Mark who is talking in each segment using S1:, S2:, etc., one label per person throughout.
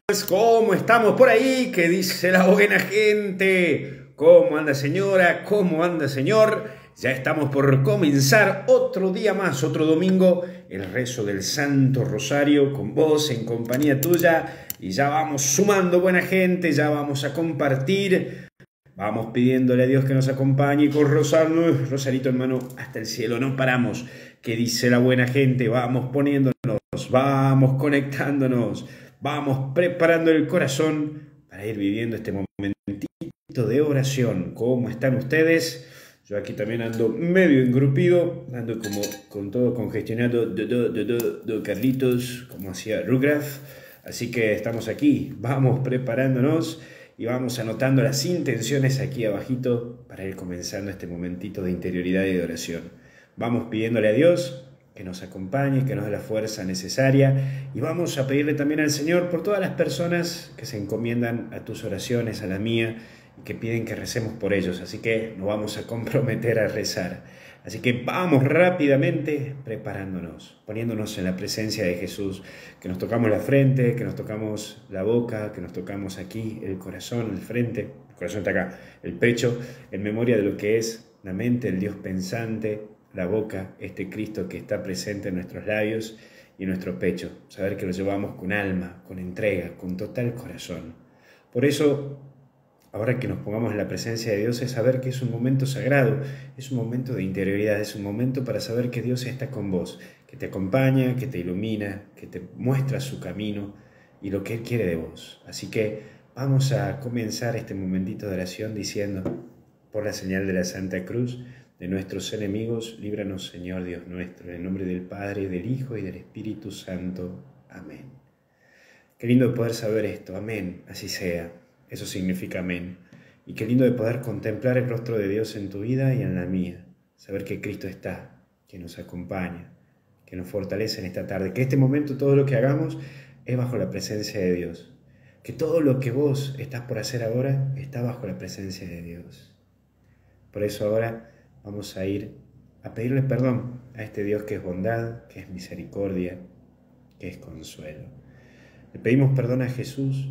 S1: ¿Cómo estamos por ahí? ¿Qué dice la buena gente? ¿Cómo anda señora? ¿Cómo anda señor? Ya estamos por comenzar otro día más, otro domingo, el rezo del Santo Rosario con vos, en compañía tuya. Y ya vamos sumando buena gente, ya vamos a compartir. Vamos pidiéndole a Dios que nos acompañe y con rosarito en mano hasta el cielo. No paramos. ¿Qué dice la buena gente? Vamos poniéndonos, vamos conectándonos. Vamos preparando el corazón para ir viviendo este momentito de oración. ¿Cómo están ustedes? Yo aquí también ando medio engrupido, ando como con todo congestionado, Carlitos, como hacía Rugraf. Así que estamos aquí, vamos preparándonos y vamos anotando las intenciones aquí abajito para ir comenzando este momentito de interioridad y de oración. Vamos pidiéndole a Dios que nos acompañe, que nos dé la fuerza necesaria, y vamos a pedirle también al Señor por todas las personas que se encomiendan a tus oraciones, a la mía, y que piden que recemos por ellos. Así que nos vamos a comprometer a rezar. Así que vamos rápidamente preparándonos, poniéndonos en la presencia de Jesús, que nos tocamos la frente, que nos tocamos la boca, que nos tocamos aquí el corazón, el frente, el corazón está acá, el pecho, en memoria de lo que es la mente, el Dios pensante, la boca, este Cristo que está presente en nuestros labios y en nuestro pecho. Saber que lo llevamos con alma, con entrega, con total corazón. Por eso, ahora que nos pongamos en la presencia de Dios, es saber que es un momento sagrado, es un momento de interioridad, es un momento para saber que Dios está con vos, que te acompaña, que te ilumina, que te muestra su camino y lo que Él quiere de vos. Así que vamos a comenzar este momentito de oración diciendo, por la señal de la Santa Cruz, de nuestros enemigos, líbranos, Señor Dios nuestro, en el nombre del Padre, del Hijo y del Espíritu Santo. Amén. Qué lindo de poder saber esto, amén, así sea. Eso significa amén. Y qué lindo de poder contemplar el rostro de Dios en tu vida y en la mía. Saber que Cristo está, que nos acompaña, que nos fortalece en esta tarde. Que este momento, todo lo que hagamos, es bajo la presencia de Dios. Que todo lo que vos estás por hacer ahora, está bajo la presencia de Dios. Por eso ahora vamos a ir a pedirle perdón a este Dios que es bondad, que es misericordia, que es consuelo. Le pedimos perdón a Jesús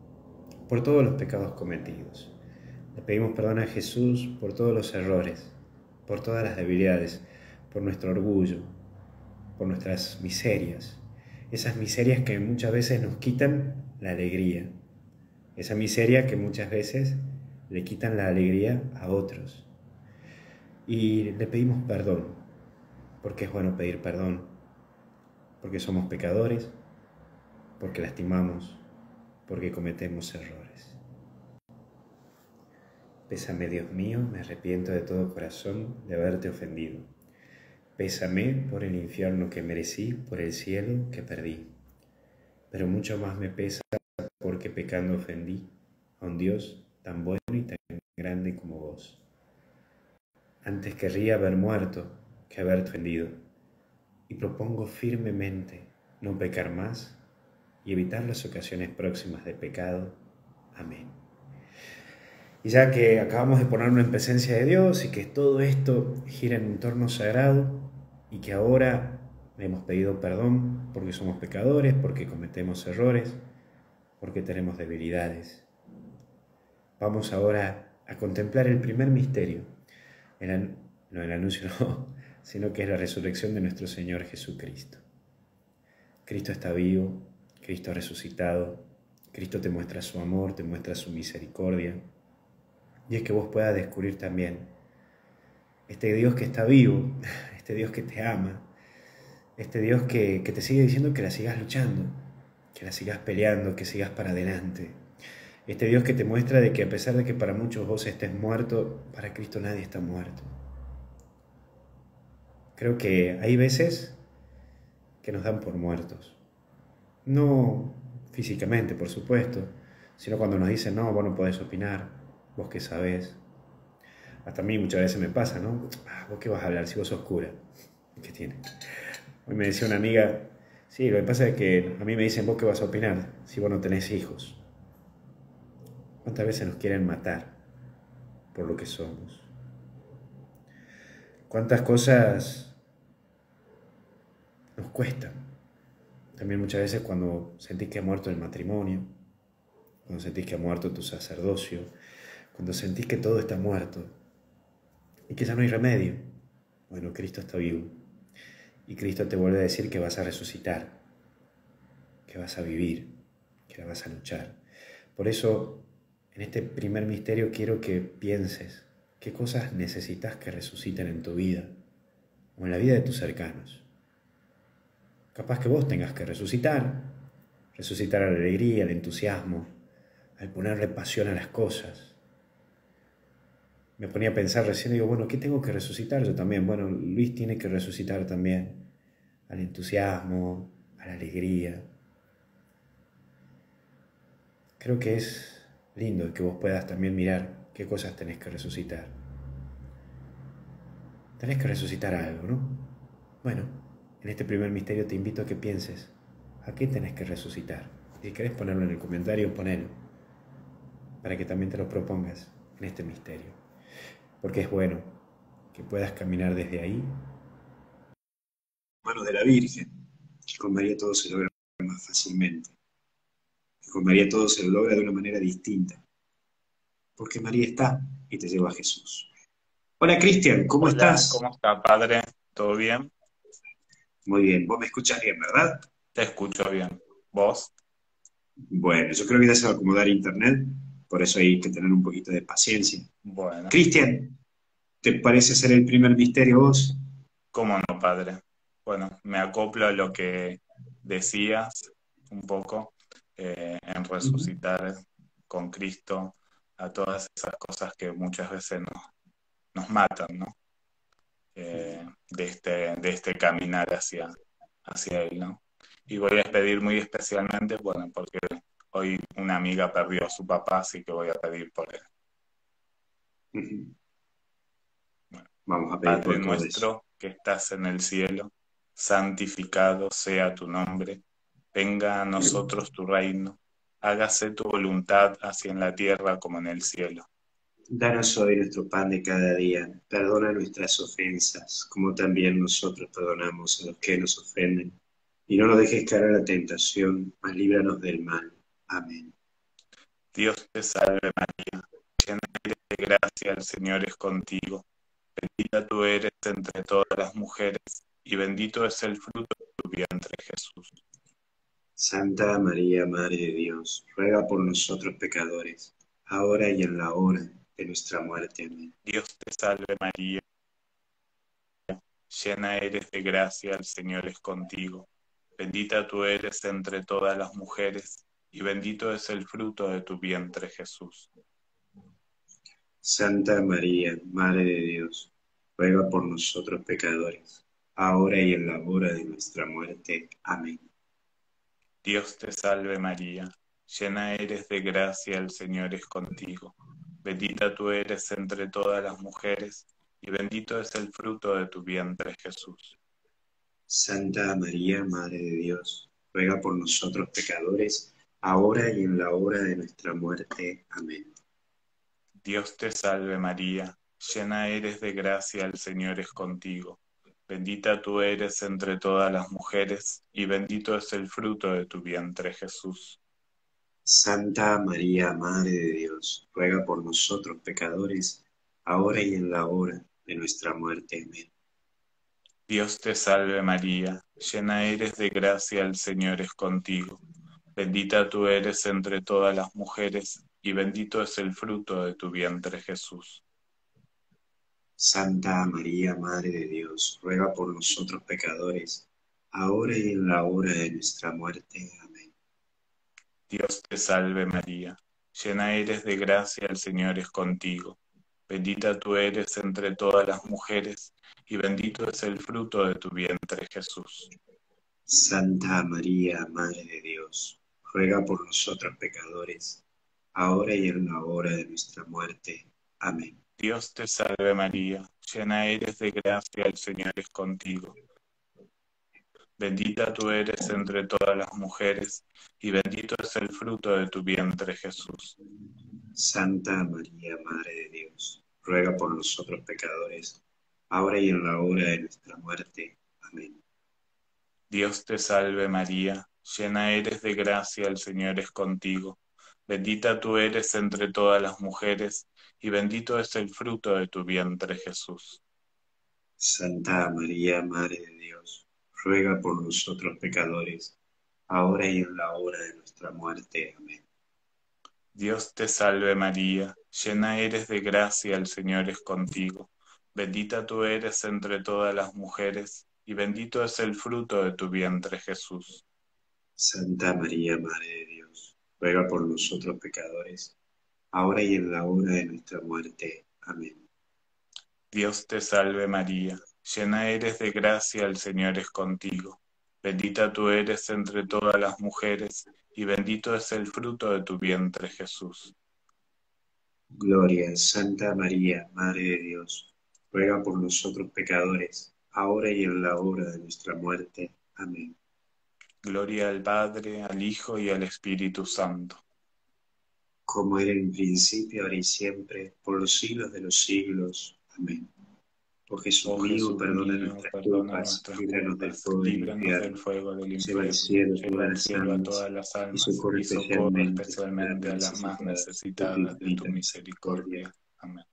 S1: por todos los pecados cometidos. Le pedimos perdón a Jesús por todos los errores, por todas las debilidades, por nuestro orgullo, por nuestras miserias. Esas miserias que muchas veces nos quitan la alegría. Esa miseria que muchas veces le quitan la alegría a otros. Y le pedimos perdón, porque es bueno pedir perdón, porque somos pecadores, porque lastimamos, porque cometemos errores. Pésame, Dios mío, me arrepiento de todo corazón de haberte ofendido. Pésame por el infierno que merecí, por el cielo que perdí. Pero mucho más me pesa porque pecando ofendí a un Dios tan bueno y tan grande como vos. Antes querría haber muerto que haberte ofendido, y propongo firmemente no pecar más y evitar las ocasiones próximas de pecado. Amén. Y ya que acabamos de ponernos en presencia de Dios y que todo esto gira en un entorno sagrado y que ahora hemos pedido perdón porque somos pecadores, porque cometemos errores, porque tenemos debilidades, vamos ahora a contemplar el primer misterio, no el anuncio, no, sino que es la resurrección de nuestro Señor Jesucristo. Cristo está vivo, Cristo ha resucitado, Cristo te muestra su amor, te muestra su misericordia, y es que vos puedas descubrir también este Dios que está vivo, este Dios que te ama, este Dios que te sigue diciendo que la sigas luchando, que la sigas peleando, que sigas para adelante. Este Dios que te muestra de que a pesar de que para muchos vos estés muerto, para Cristo nadie está muerto. Creo que hay veces que nos dan por muertos. No físicamente, por supuesto, sino cuando nos dicen, no, vos no podés opinar, vos qué sabés. Hasta a mí muchas veces me pasa, ¿no? ¿Vos qué vas a hablar si vos sos cura? ¿Qué tiene? Hoy me decía una amiga, sí, lo que pasa es que a mí me dicen, vos qué vas a opinar si vos no tenés hijos. ¿Cuántas veces nos quieren matar por lo que somos? ¿Cuántas cosas nos cuestan? También muchas veces cuando sentís que ha muerto el matrimonio, cuando sentís que ha muerto tu sacerdocio, cuando sentís que todo está muerto y que ya no hay remedio. Bueno, Cristo está vivo y Cristo te vuelve a decir que vas a resucitar, que vas a vivir, que vas a luchar. Por eso, en este primer misterio quiero que pienses qué cosas necesitas que resuciten en tu vida o en la vida de tus cercanos. Capaz que vos tengas que resucitar a la alegría, al entusiasmo, al ponerle pasión a las cosas. Me ponía a pensar recién y digo, bueno, ¿qué tengo que resucitar yo también? Bueno, Luis tiene que resucitar también al entusiasmo, a la alegría. Creo que es lindo que vos puedas también mirar qué cosas tenés que resucitar. Tenés que resucitar algo, ¿no? Bueno, en este primer misterio te invito a que pienses, ¿a qué tenés que resucitar? Si querés ponerlo en el comentario, ponelo, para que también te lo propongas en este misterio. Porque es bueno que puedas caminar desde ahí, mano de la Virgen, que con María todo se logra más fácilmente, que con María todo se lo logra de una manera distinta, porque María está y te lleva a Jesús. Hola Cristian, ¿cómo
S2: Hola,
S1: estás?
S2: ¿cómo está, padre? ¿Todo bien?
S1: Muy bien, vos me escuchas bien, ¿verdad?
S2: Te escucho bien. ¿Vos?
S1: Bueno, yo creo que ya se va a acomodar internet, por eso hay que tener un poquito de paciencia.
S2: Bueno,
S1: Cristian, ¿te parece ser el primer misterio vos?
S2: ¿cómo no, padre? Bueno, me acoplo a lo que decías un poco en
S1: Ujú.
S2: resucitar con Cristo a todas esas cosas que muchas veces nos matan, ¿no? De este caminar hacia Él, ¿no? Y voy a pedir muy especialmente, bueno, porque hoy una amiga perdió a su papá, así que voy a pedir por él.
S1: Ujú.
S2: Bueno,
S1: Vamos a pedir
S2: Padre
S1: por todo eso.
S2: nuestro que estás en el cielo, santificado sea tu nombre, venga a nosotros tu reino, hágase tu voluntad así en la tierra como en el cielo.
S1: Danos hoy nuestro pan de cada día. Perdona nuestras ofensas, como también nosotros perdonamos a los que nos ofenden. Y no nos dejes caer en la tentación, mas líbranos del mal. Amén.
S2: Dios te salve María, llena eres de gracia, el Señor es contigo, bendita tú eres entre todas las mujeres, y bendito es el fruto de tu vientre Jesús.
S1: Santa María, Madre de Dios, ruega por nosotros pecadores, ahora y en la hora de nuestra muerte. Amén.
S2: Dios te salve María, llena eres de gracia, el Señor es contigo. Bendita tú eres entre todas las mujeres, y bendito es el fruto de tu vientre, Jesús.
S1: Santa María, Madre de Dios, ruega por nosotros pecadores, ahora y en la hora de nuestra muerte. Amén.
S2: Dios te salve María, llena eres de gracia, el Señor es contigo. Bendita tú eres entre todas las mujeres, y bendito es el fruto de tu vientre, Jesús.
S1: Santa María, Madre de Dios, ruega por nosotros pecadores, ahora y en la hora de nuestra muerte. Amén.
S2: Dios te salve María, llena eres de gracia, el Señor es contigo. Bendita tú eres entre todas las mujeres, y bendito es el fruto de tu vientre, Jesús.
S1: Santa María, Madre de Dios, ruega por nosotros pecadores, ahora y en la hora de nuestra muerte. Amén.
S2: Dios te salve María, llena eres de gracia, el Señor es contigo. Bendita tú eres entre todas las mujeres, y bendito es el fruto de tu vientre, Jesús.
S1: Santa María, Madre de Dios, ruega por nosotros pecadores, ahora y en la hora de nuestra muerte. Amén.
S2: Dios te salve María, llena eres de gracia, el Señor es contigo. Bendita tú eres entre todas las mujeres, y bendito es el fruto de tu vientre, Jesús.
S1: Santa María, Madre de Dios, ruega por nosotros pecadores, ahora y en la hora de nuestra muerte. Amén.
S2: Dios te salve María, llena eres de gracia, el Señor es contigo. Bendita tú eres entre todas las mujeres, y bendito es el fruto de tu vientre, Jesús.
S1: Santa María, Madre de Dios, ruega por nosotros pecadores, ahora y en la hora de nuestra muerte. Amén.
S2: Dios te salve María, llena eres de gracia, el Señor es contigo. Bendita tú eres entre todas las mujeres, y bendito es el fruto de tu vientre, Jesús.
S3: Santa María, Madre de Dios, ruega por nosotros pecadores, ahora y en la hora de nuestra muerte. Amén.
S2: Dios te salve María, llena eres de gracia, el Señor es contigo. Bendita tú eres entre todas las mujeres, y bendito es el fruto de tu vientre, Jesús.
S3: Santa María, Madre de Dios, ruega por nosotros pecadores, ahora y en la hora de nuestra muerte. Amén.
S2: Dios te salve María, llena eres de gracia, el Señor es contigo. Bendita tú eres entre todas las mujeres, y bendito es el fruto de tu vientre, Jesús.
S3: Gloria, Santa María, Madre de Dios, ruega por nosotros pecadores, ahora y en la hora de nuestra muerte. Amén.
S2: Gloria al Padre, al Hijo y al Espíritu Santo.
S3: Como era en principio, ahora y siempre, por los siglos de los siglos. Amén. Oh Jesús
S2: Oh
S3: mío,
S2: Jesús
S3: perdona
S2: mío,
S3: nuestras
S2: perdona
S3: culpas,
S2: nuestras
S3: líbranos del
S2: culpas,
S3: fuego del
S2: líbranos del
S3: infierno,
S2: fuego del
S3: lleva al
S2: infierno,
S3: cielo
S2: lleva
S3: todas
S2: al
S3: las
S2: cielo a
S3: almas
S2: todas las
S3: y
S2: almas
S3: socorre
S2: y socorre
S3: especialmente a las
S2: especialmente
S3: más
S2: a las más
S3: necesitadas de tu
S2: necesitadas de tu
S3: infinita misericordia.
S2: misericordia. Amén.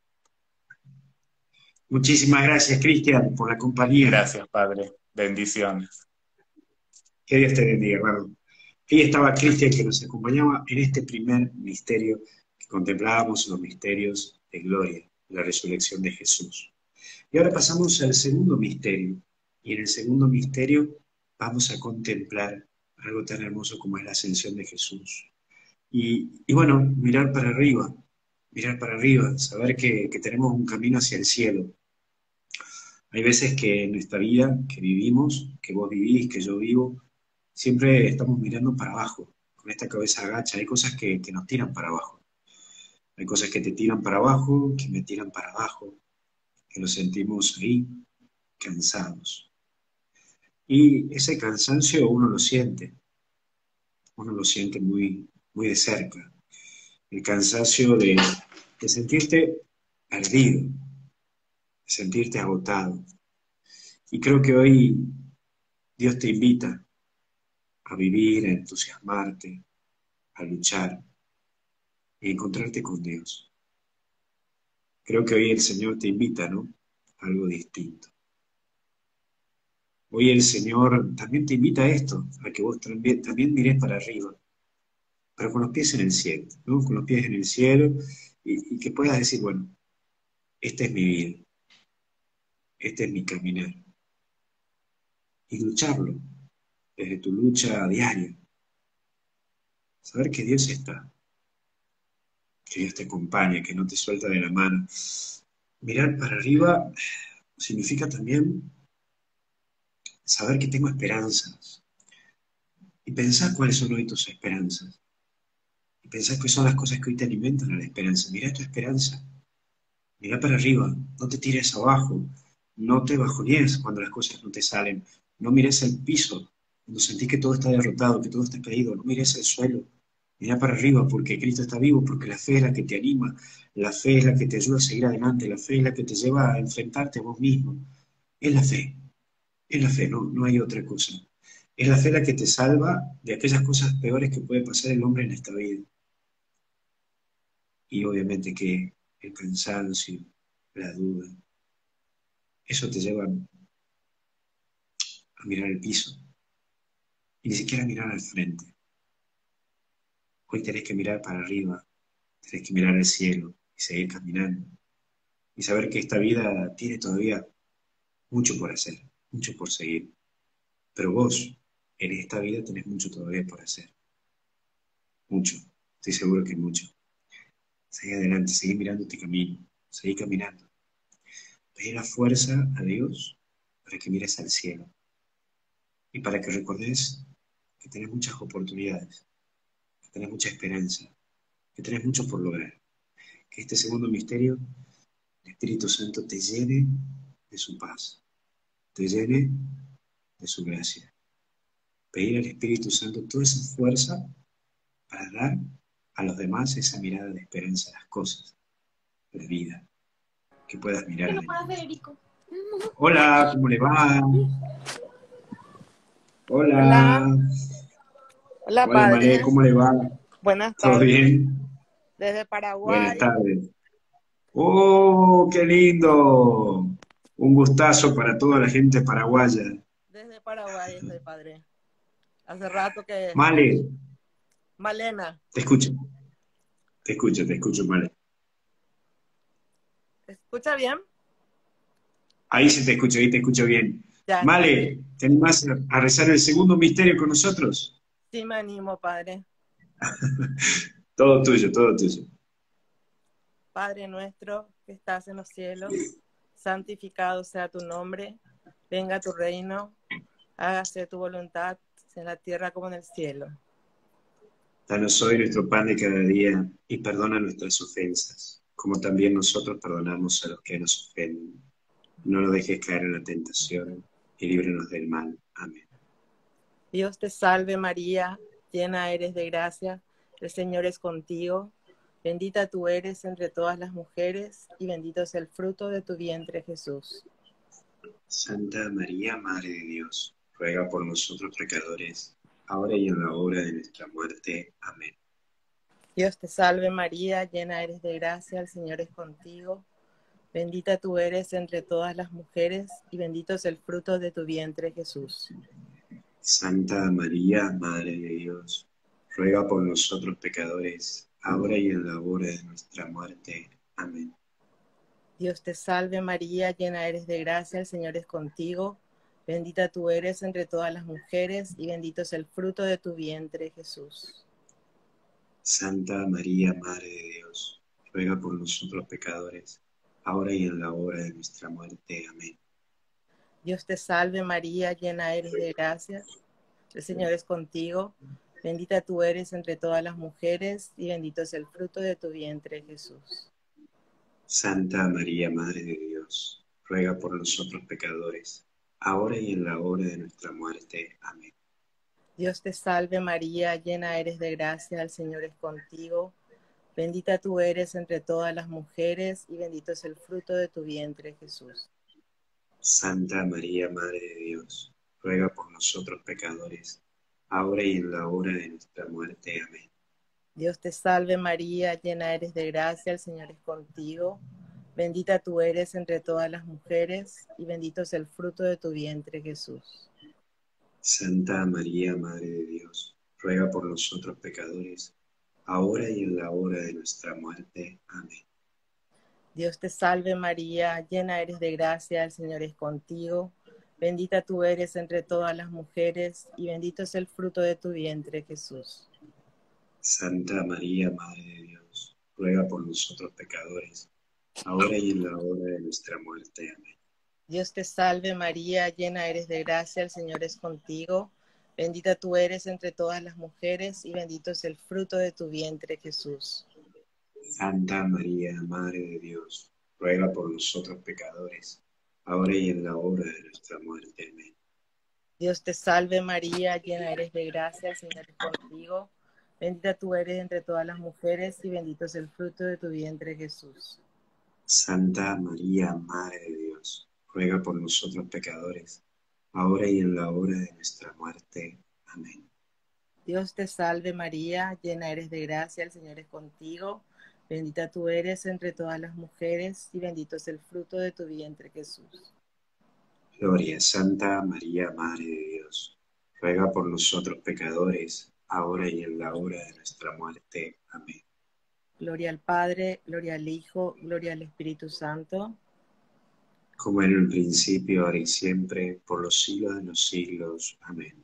S3: Muchísimas gracias, Cristian, por la compañía.
S2: Gracias, Padre. Bendiciones.
S3: Que Dios te bendiga, hermano. Ahí estaba Cristian que nos acompañaba en este primer misterio que contemplábamos, los misterios de gloria, la resurrección de Jesús. Y ahora pasamos al segundo misterio. Y en el segundo misterio vamos a contemplar algo tan hermoso como es la ascensión de Jesús. Y bueno, mirar para arriba, saber que tenemos un camino hacia el cielo. Hay veces que en esta vida que vivimos, que vos vivís, que yo vivo, siempre estamos mirando para abajo, con esta cabeza agacha. Hay cosas que nos tiran para abajo. Hay cosas que te tiran para abajo, que me tiran para abajo, que nos sentimos ahí, cansados. Y ese cansancio uno lo siente muy, muy de cerca. El cansancio de sentirte perdido, de sentirte agotado. Y creo que hoy Dios te invita a vivir, a entusiasmarte, a luchar y a encontrarte con Dios. Creo que hoy el Señor te invita, ¿no? A algo distinto. Hoy el Señor también te invita a esto, a que vos también mires para arriba, pero con los pies en el cielo, ¿no? Con los pies en el cielo y que puedas decir, bueno, esta es mi vida, este es mi caminar. Y lucharlo desde tu lucha diaria. Saber que Dios está, que Dios te acompaña, que no te suelta de la mano. Mirar para arriba significa también saber que tengo esperanzas. Y pensar cuáles son hoy tus esperanzas. Y pensar qué son las cosas que hoy te alimentan a la esperanza. Mira tu esperanza. Mira para arriba. No te tires abajo. No te bajonees cuando las cosas no te salen. No mires el piso cuando sentís que todo está derrotado, que todo está caído. No mires el suelo. Mira para arriba porque Cristo está vivo, porque la fe es la que te anima. La fe es la que te ayuda a seguir adelante. La fe es la que te lleva a enfrentarte a vos mismo. Es la fe. Es la fe, no hay otra cosa. Es la fe la que te salva de aquellas cosas peores que puede pasar el hombre en esta vida. Y obviamente que el cansancio, la duda, eso te lleva a mirar el piso y ni siquiera mirar al frente. Hoy tenés que mirar para arriba, tenés que mirar al cielo y seguir caminando. Y saber que esta vida tiene todavía mucho por hacer, mucho por seguir. Pero vos, en esta vida, tenés mucho todavía por hacer. Mucho, estoy seguro que mucho. Seguí adelante, seguí mirando este camino, seguí caminando. Pedí la fuerza a Dios para que mires al cielo y para que recordes que tenés muchas oportunidades, que tenés mucha esperanza, que tenés mucho por lograr. Que este segundo misterio, el Espíritu Santo te llene de su paz, te llene de su gracia. Pedir al Espíritu Santo toda esa fuerza para dar a los demás esa mirada de esperanza a las cosas, a la vida, que puedas mirar adelante. Hola, ¿cómo le va?
S4: Hola,
S3: Hola,
S4: hola
S3: hola María,
S4: padre.
S3: ¿cómo le va?
S4: Buenas
S3: ¿Todo
S4: tardes,
S3: bien?
S4: desde
S3: Buenas
S4: Paraguay,
S3: tardes. ¡Oh, qué lindo! Un gustazo para toda la gente paraguaya.
S4: desde Paraguay estoy, padre. Hace rato que...
S3: Male,
S4: Malena,
S3: te escucho, te escucho, Male.
S4: ¿te escucha bien?
S3: Ahí sí te escucho, ahí te escucho bien.
S4: Ya, entonces,
S3: Male, ¿te animás a rezar el segundo misterio con nosotros?
S4: sí me animo, padre.
S3: Todo tuyo, todo tuyo.
S4: Padre nuestro que estás en los cielos, santificado sea tu nombre, venga tu reino, hágase tu voluntad en la tierra como en el cielo.
S3: Danos hoy nuestro pan de cada día y perdona nuestras ofensas, como también nosotros perdonamos a los que nos ofenden. No nos dejes caer en la tentación y líbranos del mal. Amén.
S4: Dios te salve María, llena eres de gracia, el Señor es contigo, bendita tú eres entre todas las mujeres y bendito es el fruto de tu vientre Jesús.
S3: Santa María, Madre de Dios, ruega por nosotros pecadores, ahora y en la hora de nuestra muerte. Amén.
S4: Dios te salve María, llena eres de gracia, el Señor es contigo, bendita tú eres entre todas las mujeres y bendito es el fruto de tu vientre Jesús.
S3: Santa María, Madre de Dios, ruega por nosotros pecadores, ahora y en la hora de nuestra muerte. Amén.
S4: Dios te salve María, llena eres de gracia, el Señor es contigo, bendita tú eres entre todas las mujeres y bendito es el fruto de tu vientre Jesús.
S3: Santa María, Madre de Dios, ruega por nosotros pecadores, ahora y en la hora de nuestra muerte. Amén.
S4: Dios te salve María, llena eres de gracia, el Señor es contigo, bendita tú eres entre todas las mujeres y bendito es el fruto de tu vientre Jesús.
S3: Santa María, Madre de Dios, ruega por nosotros pecadores, ahora y en la hora de nuestra muerte. Amén.
S4: Dios te salve María, llena eres de gracia, el Señor es contigo, bendita tú eres entre todas las mujeres y bendito es el fruto de tu vientre Jesús.
S3: Santa María, Madre de Dios, ruega por nosotros pecadores, ahora y en la hora de nuestra muerte. Amén.
S4: Dios te salve María, llena eres de gracia, el Señor es contigo, bendita tú eres entre todas las mujeres y bendito es el fruto de tu vientre Jesús.
S3: Santa María, Madre de Dios, ruega por nosotros pecadores, ahora y en la hora de nuestra muerte. Amén.
S4: Dios te salve María, llena eres de gracia, el Señor es contigo, bendita tú eres entre todas las mujeres y bendito es el fruto de tu vientre Jesús.
S3: Santa María, Madre de Dios, ruega por nosotros pecadores, ahora y en la hora de nuestra muerte. Amén.
S4: Dios te salve María, llena eres de gracia, el Señor es contigo, bendita tú eres entre todas las mujeres y bendito es el fruto de tu vientre Jesús.
S3: Santa María, Madre de Dios, ruega por nosotros pecadores, ahora y en la hora de nuestra muerte. Amén.
S4: Dios te salve María, llena eres de gracia, el Señor es contigo, bendita tú eres entre todas las mujeres y bendito es el fruto de tu vientre Jesús.
S3: Santa María, Madre de Dios, ruega por nosotros pecadores, ahora y en la hora de nuestra muerte. Amén.
S4: Dios te salve María, llena eres de gracia, el Señor es contigo, bendita tú eres entre todas las mujeres y bendito es el fruto de tu vientre Jesús.
S3: Gloria, Santa María, Madre de Dios, ruega por nosotros pecadores, ahora y en la hora de nuestra muerte. Amén.
S4: Gloria al Padre, gloria al Hijo, gloria al Espíritu Santo.
S3: Como en el principio, ahora y siempre, por los siglos de los siglos. Amén.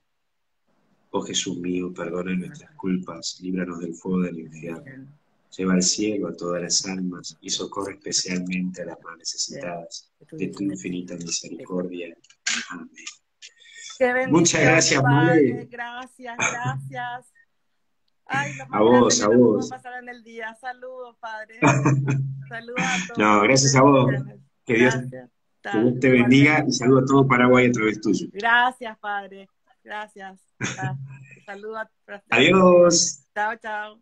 S3: Oh Jesús mío, perdona nuestras culpas, líbranos del fuego del infierno. Lleva al cielo a todas las almas y socorre especialmente a las más necesitadas de tu infinita misericordia. Amén.
S4: Qué bendición,
S3: muchas gracias,
S4: Padre.
S3: Male.
S4: Gracias, gracias. Ay, lo
S3: A
S4: más grande
S3: vos,
S4: que
S3: a
S4: me pudo
S3: vos.
S4: pasar en el día. Saludos, Padre. Saludos a todos.
S3: No, gracias a vos. Que Dios,
S4: Gracias.
S3: que Dios te bendiga y saludo a todo Paraguay a través tuyo.
S4: Gracias, Padre. Gracias. Saludos a
S3: Adiós.
S4: Chao, chao.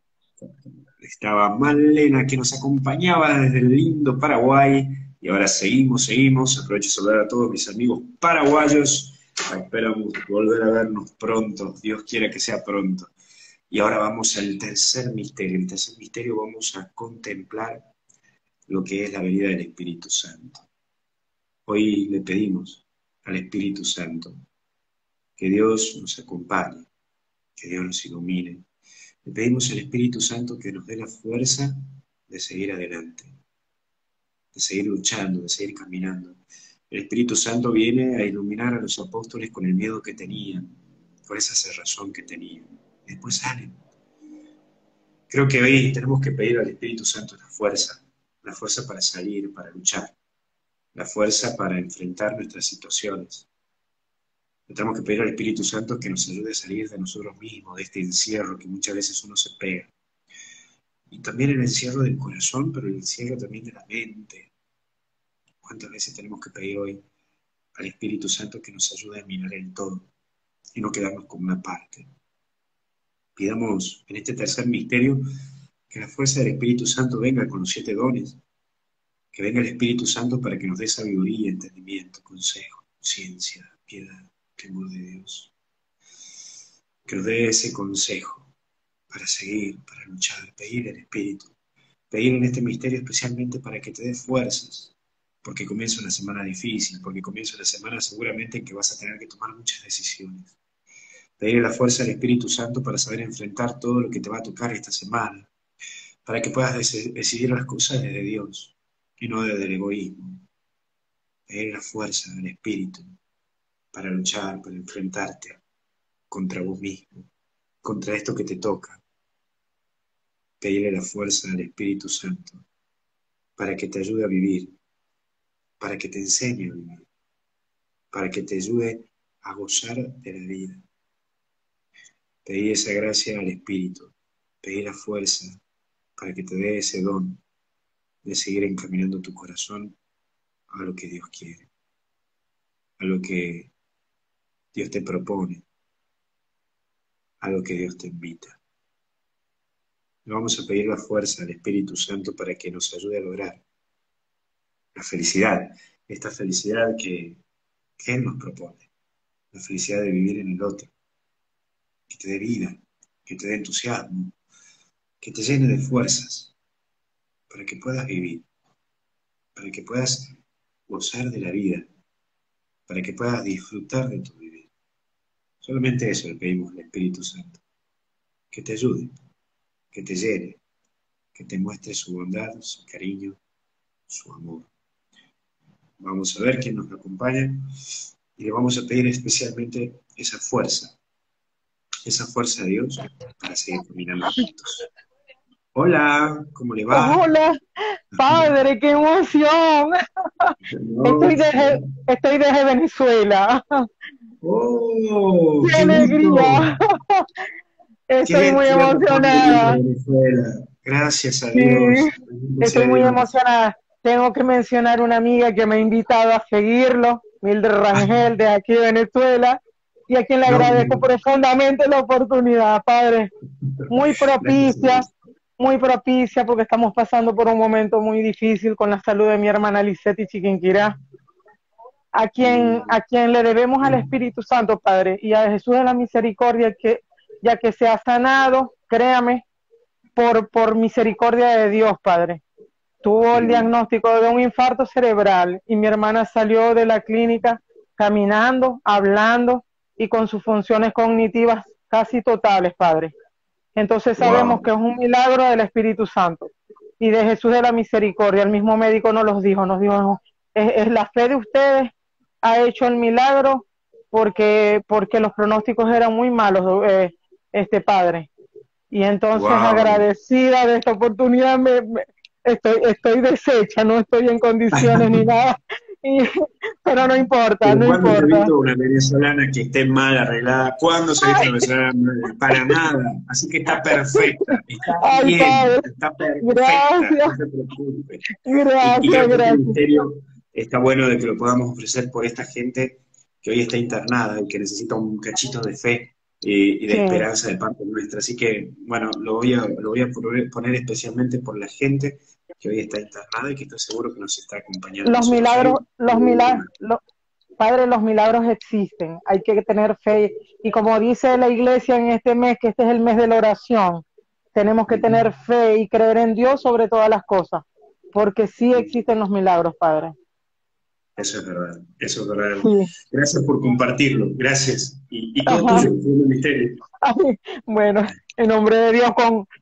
S3: Estaba Malena que nos acompañaba desde el lindo Paraguay y ahora seguimos. Aprovecho de saludar a todos mis amigos paraguayos. Esperamos volver a vernos pronto, Dios quiera que sea pronto. Y ahora vamos al tercer misterio. El tercer misterio vamos a contemplar lo que es la venida del Espíritu Santo. Hoy le pedimos al Espíritu Santo que Dios nos acompañe, que Dios nos ilumine. Le pedimos al Espíritu Santo que nos dé la fuerza de seguir adelante, de seguir luchando, de seguir caminando. El Espíritu Santo viene a iluminar a los apóstoles con el miedo que tenían, con esa cerrazón que tenían. Después salen. Creo que hoy tenemos que pedir al Espíritu Santo la fuerza para salir, para luchar, la fuerza para enfrentar nuestras situaciones. Tenemos que pedir al Espíritu Santo que nos ayude a salir de nosotros mismos, de este encierro que muchas veces uno se pega. Y también el encierro del corazón, pero el encierro también de la mente. ¿Cuántas veces tenemos que pedir hoy al Espíritu Santo que nos ayude a mirar el todo y no quedarnos con una parte? Pidamos en este tercer misterio que la fuerza del Espíritu Santo venga con los 7 dones, que venga el Espíritu Santo para que nos dé sabiduría, entendimiento, consejo, ciencia, piedad, temor de Dios. Que nos dé ese consejo para seguir, para luchar, pedir el Espíritu. Pedir en este misterio especialmente para que te dé fuerzas, porque comienza una semana difícil, porque comienza una semana seguramente en que vas a tener que tomar muchas decisiones. Pedir la fuerza del Espíritu Santo para saber enfrentar todo lo que te va a tocar esta semana, para que puedas decidir las cosas desde Dios y no desde el egoísmo. Pedir la fuerza del Espíritu para luchar, para enfrentarte contra vos mismo, contra esto que te toca. Pedirle la fuerza al Espíritu Santo para que te ayude a vivir, para que te enseñe a vivir, para que te ayude a gozar de la vida. Pedir esa gracia al Espíritu, pedir la fuerza para que te dé ese don de seguir encaminando tu corazón a lo que Dios quiere, a lo que Dios te propone, a lo que Dios te invita. Le vamos a pedir la fuerza al Espíritu Santo para que nos ayude a lograr la felicidad, esta felicidad que Él nos propone, la felicidad de vivir en el otro, que te dé vida, que te dé entusiasmo, que te llene de fuerzas, para que puedas vivir, para que puedas gozar de la vida, para que puedas disfrutar de tu vivir. Solamente eso le pedimos al Espíritu Santo, que te ayude, que te llene, que te muestre su bondad, su cariño, su amor. Vamos a ver quién nos acompaña y le vamos a pedir especialmente esa fuerza a Dios para seguir caminando juntos. Hola, ¿cómo le va?
S5: Hola, padre, qué emoción. Estoy desde Venezuela.
S3: ¡Oh,
S5: ¡Qué
S3: qué
S5: alegría!
S3: gusto!
S5: Estoy muy emocionada.
S3: Gracias a
S5: Sí,
S3: Dios.
S5: estoy muy emocionada. Tengo que mencionar una amiga que me ha invitado a seguirlo, Mildred Rangel, de aquí de Venezuela, y a quien le agradezco profundamente la oportunidad, padre. Muy propicia, porque estamos pasando por un momento muy difícil con la salud de mi hermana Lisette Chiquinquirá, a quien le debemos al Espíritu Santo, Padre, y a Jesús de la Misericordia, que ya que se ha sanado, créame, por misericordia de Dios, Padre. Tuvo el diagnóstico de un infarto cerebral y mi hermana salió de la clínica caminando, hablando y con sus funciones cognitivas casi totales, Padre. Entonces sabemos que es un milagro del Espíritu Santo y de Jesús de la Misericordia. El mismo médico nos dijo, es la fe de ustedes ha hecho el milagro porque los pronósticos eran muy malos, Padre. Y entonces agradecida de esta oportunidad, estoy deshecha, no estoy en condiciones ni nada. Pero no importa,
S3: pero
S5: no
S3: ¿cuándo
S5: importa.
S3: se ha visto una venezolana que esté mal arreglada? ¿Cuándo se ha visto una venezolana? Para nada. Así que está perfecta. Está bien,
S5: padre,
S3: está perfecta.
S5: Gracias.
S3: No se preocupe.
S5: Gracias,
S3: y creo que
S5: gracias.
S3: este misterio está bueno de que lo podamos ofrecer por esta gente que hoy está internada y que necesita un cachito de fe y de esperanza de parte nuestra. Así que, bueno, lo voy a poner especialmente por la gente que hoy está internada y que estoy seguro que nos está acompañando.
S5: Padre, los milagros existen, hay que tener fe. Y como dice la iglesia en este mes, que este es el mes de la oración, tenemos que tener fe y creer en Dios sobre todas las cosas, porque sí existen los milagros, Padre.
S3: Eso es verdad, eso es verdad.
S5: Sí.
S3: Gracias por compartirlo, gracias. Y todo tuyo, fue un misterio.
S5: Ay, bueno, en nombre de Dios,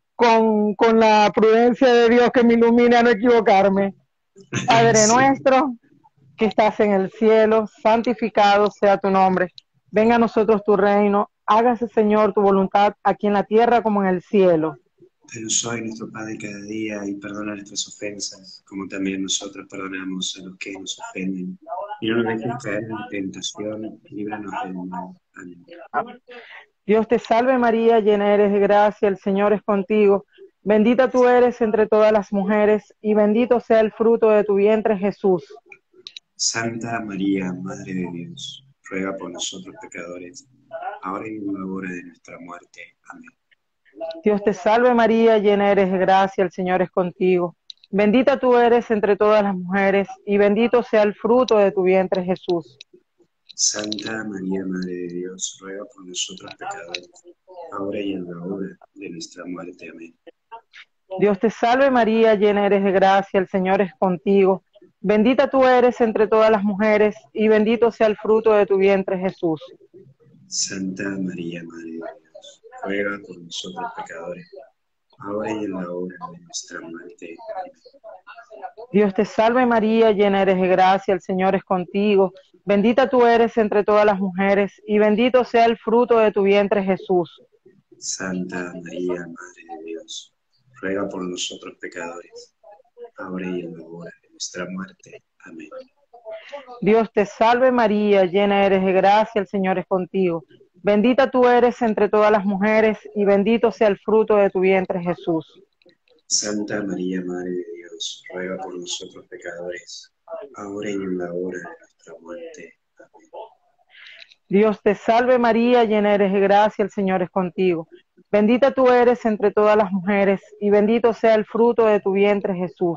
S5: con la prudencia de Dios que me ilumine a no equivocarme. Padre
S3: Sí.
S5: nuestro, que estás en el cielo, santificado sea tu nombre. Venga a nosotros tu reino, hágase, Señor, tu voluntad aquí en la tierra como en el cielo.
S3: Danos hoy nuestro Padre cada día y perdona nuestras ofensas, como también nosotros perdonamos a los que nos ofenden. Y no nos dejes caer en tentación, líbranos del mal. Amén.
S5: Dios te salve María, llena eres de gracia, el Señor es contigo. Bendita tú eres entre todas las mujeres y bendito sea el fruto de tu vientre, Jesús.
S3: Santa María, Madre de Dios, ruega por nosotros pecadores, ahora y en la hora de nuestra muerte. Amén.
S5: Dios te salve María, llena eres de gracia, el Señor es contigo. Bendita tú eres entre todas las mujeres y bendito sea el fruto de tu vientre, Jesús.
S3: Santa María, Madre de Dios, ruega por nosotros pecadores, ahora y en la hora de nuestra muerte. Amén.
S5: Dios te salve María, llena eres de gracia, el Señor es contigo. Bendita tú eres entre todas las mujeres y bendito sea el fruto de tu vientre, Jesús.
S3: Santa María, Madre de Dios, ruega por nosotros pecadores, ahora y en la hora de nuestra muerte. Amén.
S5: Dios te salve María, llena eres de gracia, el Señor es contigo. Bendita tú eres entre todas las mujeres y bendito sea el fruto de tu vientre, Jesús.
S3: Santa María, Madre de Dios, ruega por nosotros pecadores, ahora y en la hora de nuestra muerte. Amén.
S5: Dios te salve María, llena eres de gracia, el Señor es contigo. Bendita tú eres entre todas las mujeres y bendito sea el fruto de tu vientre, Jesús.
S3: Santa María, Madre de Dios, ruega por nosotros pecadores, ahora y en la hora de nuestra muerte. Amén.
S5: Dios te salve María, llena eres de gracia, el Señor es contigo. Bendita tú eres entre todas las mujeres y bendito sea el fruto de tu vientre, Jesús.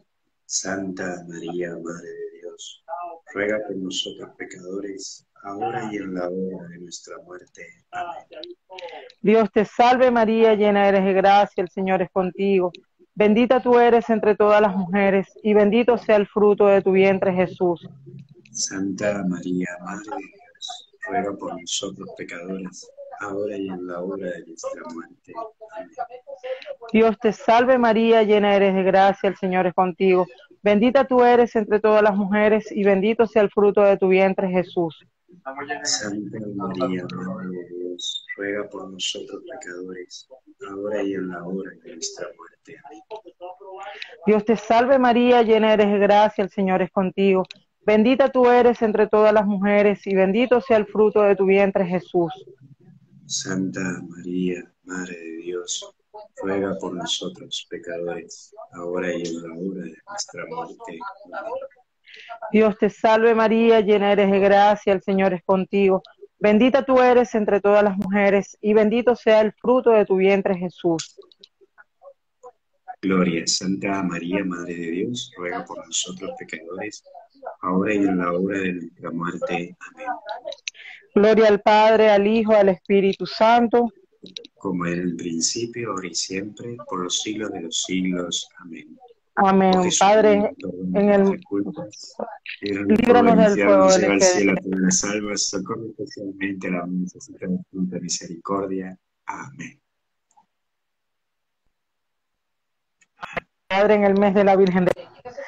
S3: Santa María, Madre de Dios, ruega por nosotros pecadores, ahora y en la hora de nuestra muerte. Amén.
S5: Dios te salve María, llena eres de gracia, el Señor es contigo. Bendita tú eres entre todas las mujeres y bendito sea el fruto de tu vientre, Jesús.
S3: Santa María, Madre de Dios, ruega por nosotros pecadores, ahora y en la hora de nuestra muerte. Amén.
S5: Dios te salve María, llena eres de gracia, el Señor es contigo. Bendita tú eres entre todas las mujeres y bendito sea el fruto de tu vientre, Jesús.
S3: Santa María, Madre de Dios, ruega por nosotros pecadores, ahora y en la hora de nuestra muerte. Amén.
S5: Dios te salve María, llena eres de gracia, el Señor es contigo. Bendita tú eres entre todas las mujeres y bendito sea el fruto de tu vientre, Jesús.
S3: Santa María, Madre de Dios, ruega por nosotros pecadores, ahora y en la hora de nuestra muerte. Amén.
S5: Dios te salve María, llena eres de gracia, el Señor es contigo. Bendita tú eres entre todas las mujeres y bendito sea el fruto de tu vientre, Jesús.
S3: Gloria, Santa María, Madre de Dios, ruega por nosotros pecadores, ahora y en la hora de nuestra muerte. Amén.
S5: Gloria al Padre, al Hijo, al Espíritu Santo.
S3: Como en el principio, ahora y siempre, por los siglos de los siglos. Amén.
S5: Amén.
S3: Oh Jesús,
S5: Padre,
S3: perdona
S5: en
S3: nuestras
S5: el
S3: culpas,
S5: líbranos del fuego del
S3: lleva al cielo
S5: infierno.
S3: a todas las almas, socorre especialmente a la necesitada de tu misericordia. Amén.
S5: Padre, en el mes de la Virgen de...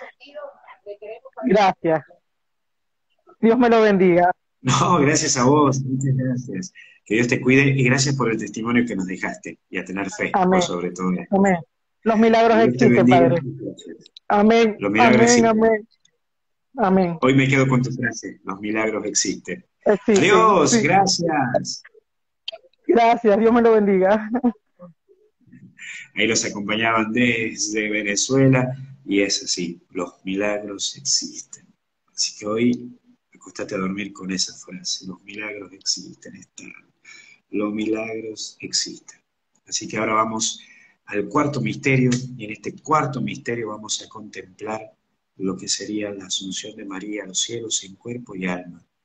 S5: Gracias. Dios me lo bendiga.
S3: No, gracias a vos, muchas gracias. Que Dios te cuide y gracias por el testimonio que nos dejaste y a tener fe,
S5: Amén.
S3: por sobre todo.
S5: Amén. Los milagros
S3: Dios te
S5: existen,
S3: bendiga.
S5: Padre. Amén.
S3: Los milagros
S5: Amén,
S3: existen.
S5: amén. Amén.
S3: Hoy me quedo con tu frase, los milagros existen.
S5: Existen,
S3: Adiós,
S5: sí.
S3: gracias.
S5: Gracias, Dios me lo bendiga.
S3: Ahí los acompañaban desde Venezuela y es así, los milagros existen. Así que hoy acostate a dormir con esa frase, los milagros existen, los milagros existen. Así que ahora vamos al cuarto misterio y en este cuarto misterio vamos a contemplar lo que sería la asunción de María a los cielos en cuerpo y alma.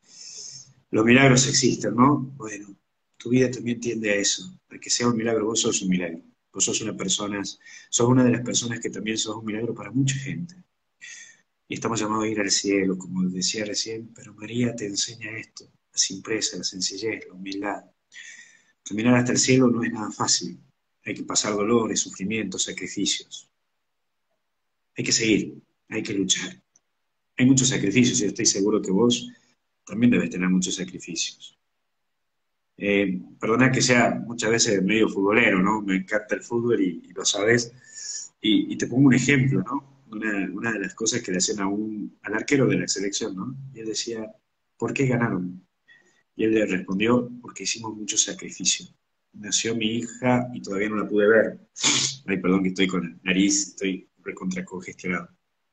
S3: Los milagros existen, ¿no? Bueno, tu vida también tiende a eso, a que sea un milagro. Vos sos un milagro. Vos sos una persona, sos una de las personas que también sos un milagro para mucha gente. Y estamos llamados a ir al cielo, como decía recién, pero María te enseña esto, la simpleza, la sencillez, la humildad. Caminar hasta el cielo no es nada fácil. Hay que pasar dolores, sufrimientos, sacrificios. Hay que seguir, hay que luchar. Hay muchos sacrificios y estoy seguro que vos también debes tener muchos sacrificios. Perdona que sea muchas veces medio futbolero, ¿no? Me encanta el fútbol y lo sabes. Y te pongo un ejemplo, ¿no? Una de las cosas que le hacían al arquero de la selección, ¿no? Y él decía, ¿por qué ganaron? Y él le respondió, porque hicimos mucho sacrificio. Nació mi hija y todavía no la pude ver. Ay, perdón que estoy con la nariz, estoy recontra congestionado.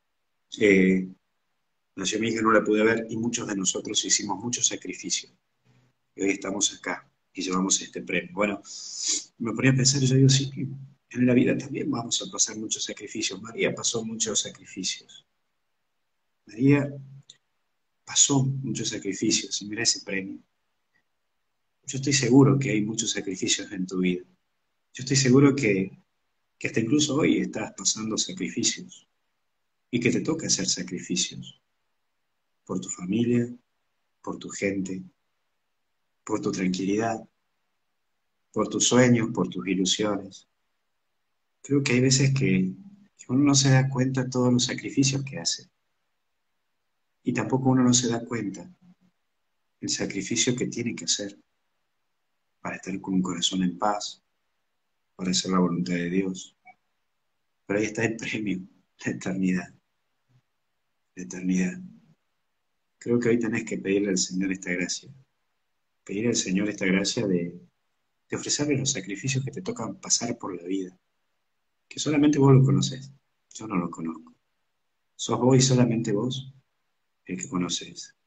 S3: Nació mi hija, no la pude ver y muchos de nosotros hicimos mucho sacrificio. Y hoy estamos acá y llevamos este premio. Bueno, me ponía a pensar y yo digo, sí, en la vida también vamos a pasar muchos sacrificios. María pasó muchos sacrificios. María pasó muchos sacrificios y mira ese premio. Yo estoy seguro que hay muchos sacrificios en tu vida. Yo estoy seguro que hasta incluso hoy estás pasando sacrificios y que te toca hacer sacrificios por tu familia, por tu gente, por tu tranquilidad, por tus sueños, por tus ilusiones. Creo que hay veces que uno no se da cuenta de todos los sacrificios que hace. Y tampoco uno no se da cuenta el sacrificio que tiene que hacer para estar con un corazón en paz, para hacer la voluntad de Dios. Pero ahí está el premio, la eternidad. La eternidad. Creo que hoy tenés que pedirle al Señor esta gracia. Pedirle al Señor esta gracia de ofrecerle los sacrificios que te tocan pasar por la vida. Que solamente vos lo conocés. Yo no lo conozco. Sos vos y solamente vos el que conoces.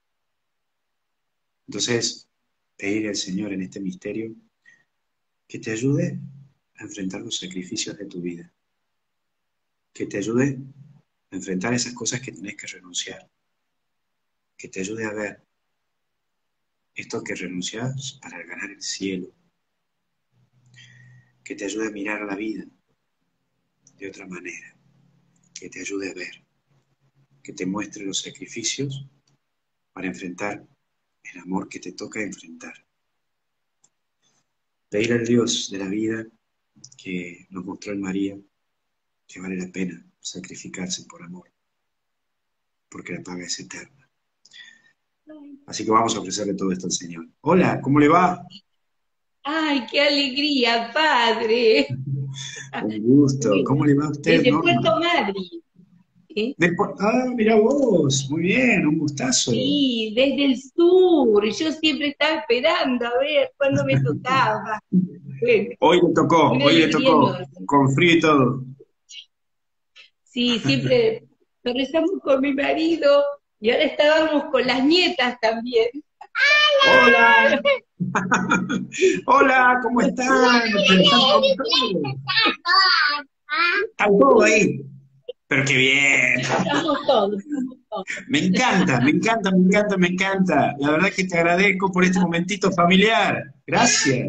S3: Entonces, pedirle al Señor en este misterio que te ayude a enfrentar los sacrificios de tu vida. Que te ayude a enfrentar esas cosas que tenés que renunciar. Que te ayude a ver esto que renunciás para ganar el cielo. Que te ayude a mirar la vida de otra manera. Que te ayude a ver. Que te muestre los sacrificios para enfrentar el amor que te toca enfrentar. Pedir al Dios de la vida que nos mostró en María que vale la pena sacrificarse por amor, porque la paga es eterna. Así que vamos a ofrecerle todo esto al Señor. Hola, ¿cómo le va?
S6: ¡Ay, qué alegría, padre!
S3: Un gusto. ¿Cómo le va a usted,
S6: Desde
S3: Norma?
S6: Puerto Madryn. ¿Eh?
S3: Mira vos, muy bien, un gustazo.
S6: Sí, desde el sur. Yo siempre estaba esperando a ver cuándo me tocaba. Bueno,
S3: Hoy le tocó,
S6: una
S3: hoy le
S6: alegría
S3: tocó,
S6: enorme.
S3: con frío y todo.
S6: Sí, siempre lo rezamos con mi marido y ahora estábamos con las nietas también.
S3: Hola. Hola, ¿cómo están? Están todos ahí. Pero qué bien.
S6: Estamos todos, estamos todos.
S3: Me encanta, me encanta, me encanta, me encanta. La verdad que te agradezco por este momentito familiar. Gracias.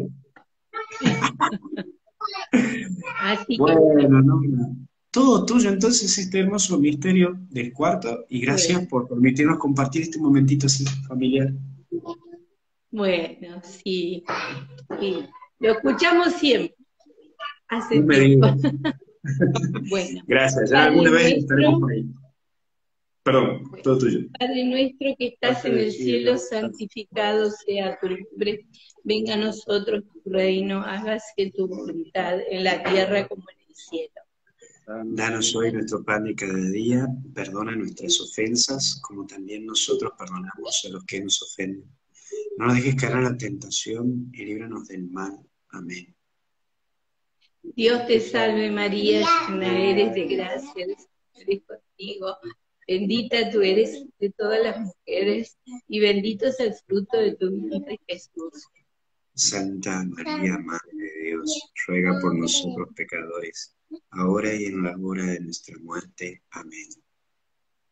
S6: Así que
S3: Bueno, Norma, todo tuyo entonces este hermoso misterio del cuarto y gracias por permitirnos compartir este momentito así familiar.
S6: bueno, sí. Sí. Lo escuchamos siempre. Hace
S3: No me
S6: tiempo.
S3: digas.
S6: Bueno,
S3: Gracias, ya
S6: Padre
S3: alguna vez
S6: nuestro,
S3: estaremos por ahí. Perdón, todo tuyo.
S6: Padre nuestro que estás en el cielo, santificado sea tu nombre. Venga a nosotros tu reino, hágase tu voluntad en la tierra como en el cielo.
S3: Danos hoy nuestro pan de cada día, perdona nuestras ofensas, como también nosotros perdonamos a los que nos ofenden. No nos dejes caer en la tentación y líbranos del mal. Amén.
S6: Dios te salve María, llena eres de gracia, el Señor es contigo. Bendita tú eres de todas las mujeres y bendito es el fruto de tu vientre Jesús.
S3: Santa María, Madre de Dios, ruega por nosotros pecadores, ahora y en la hora de nuestra muerte. Amén.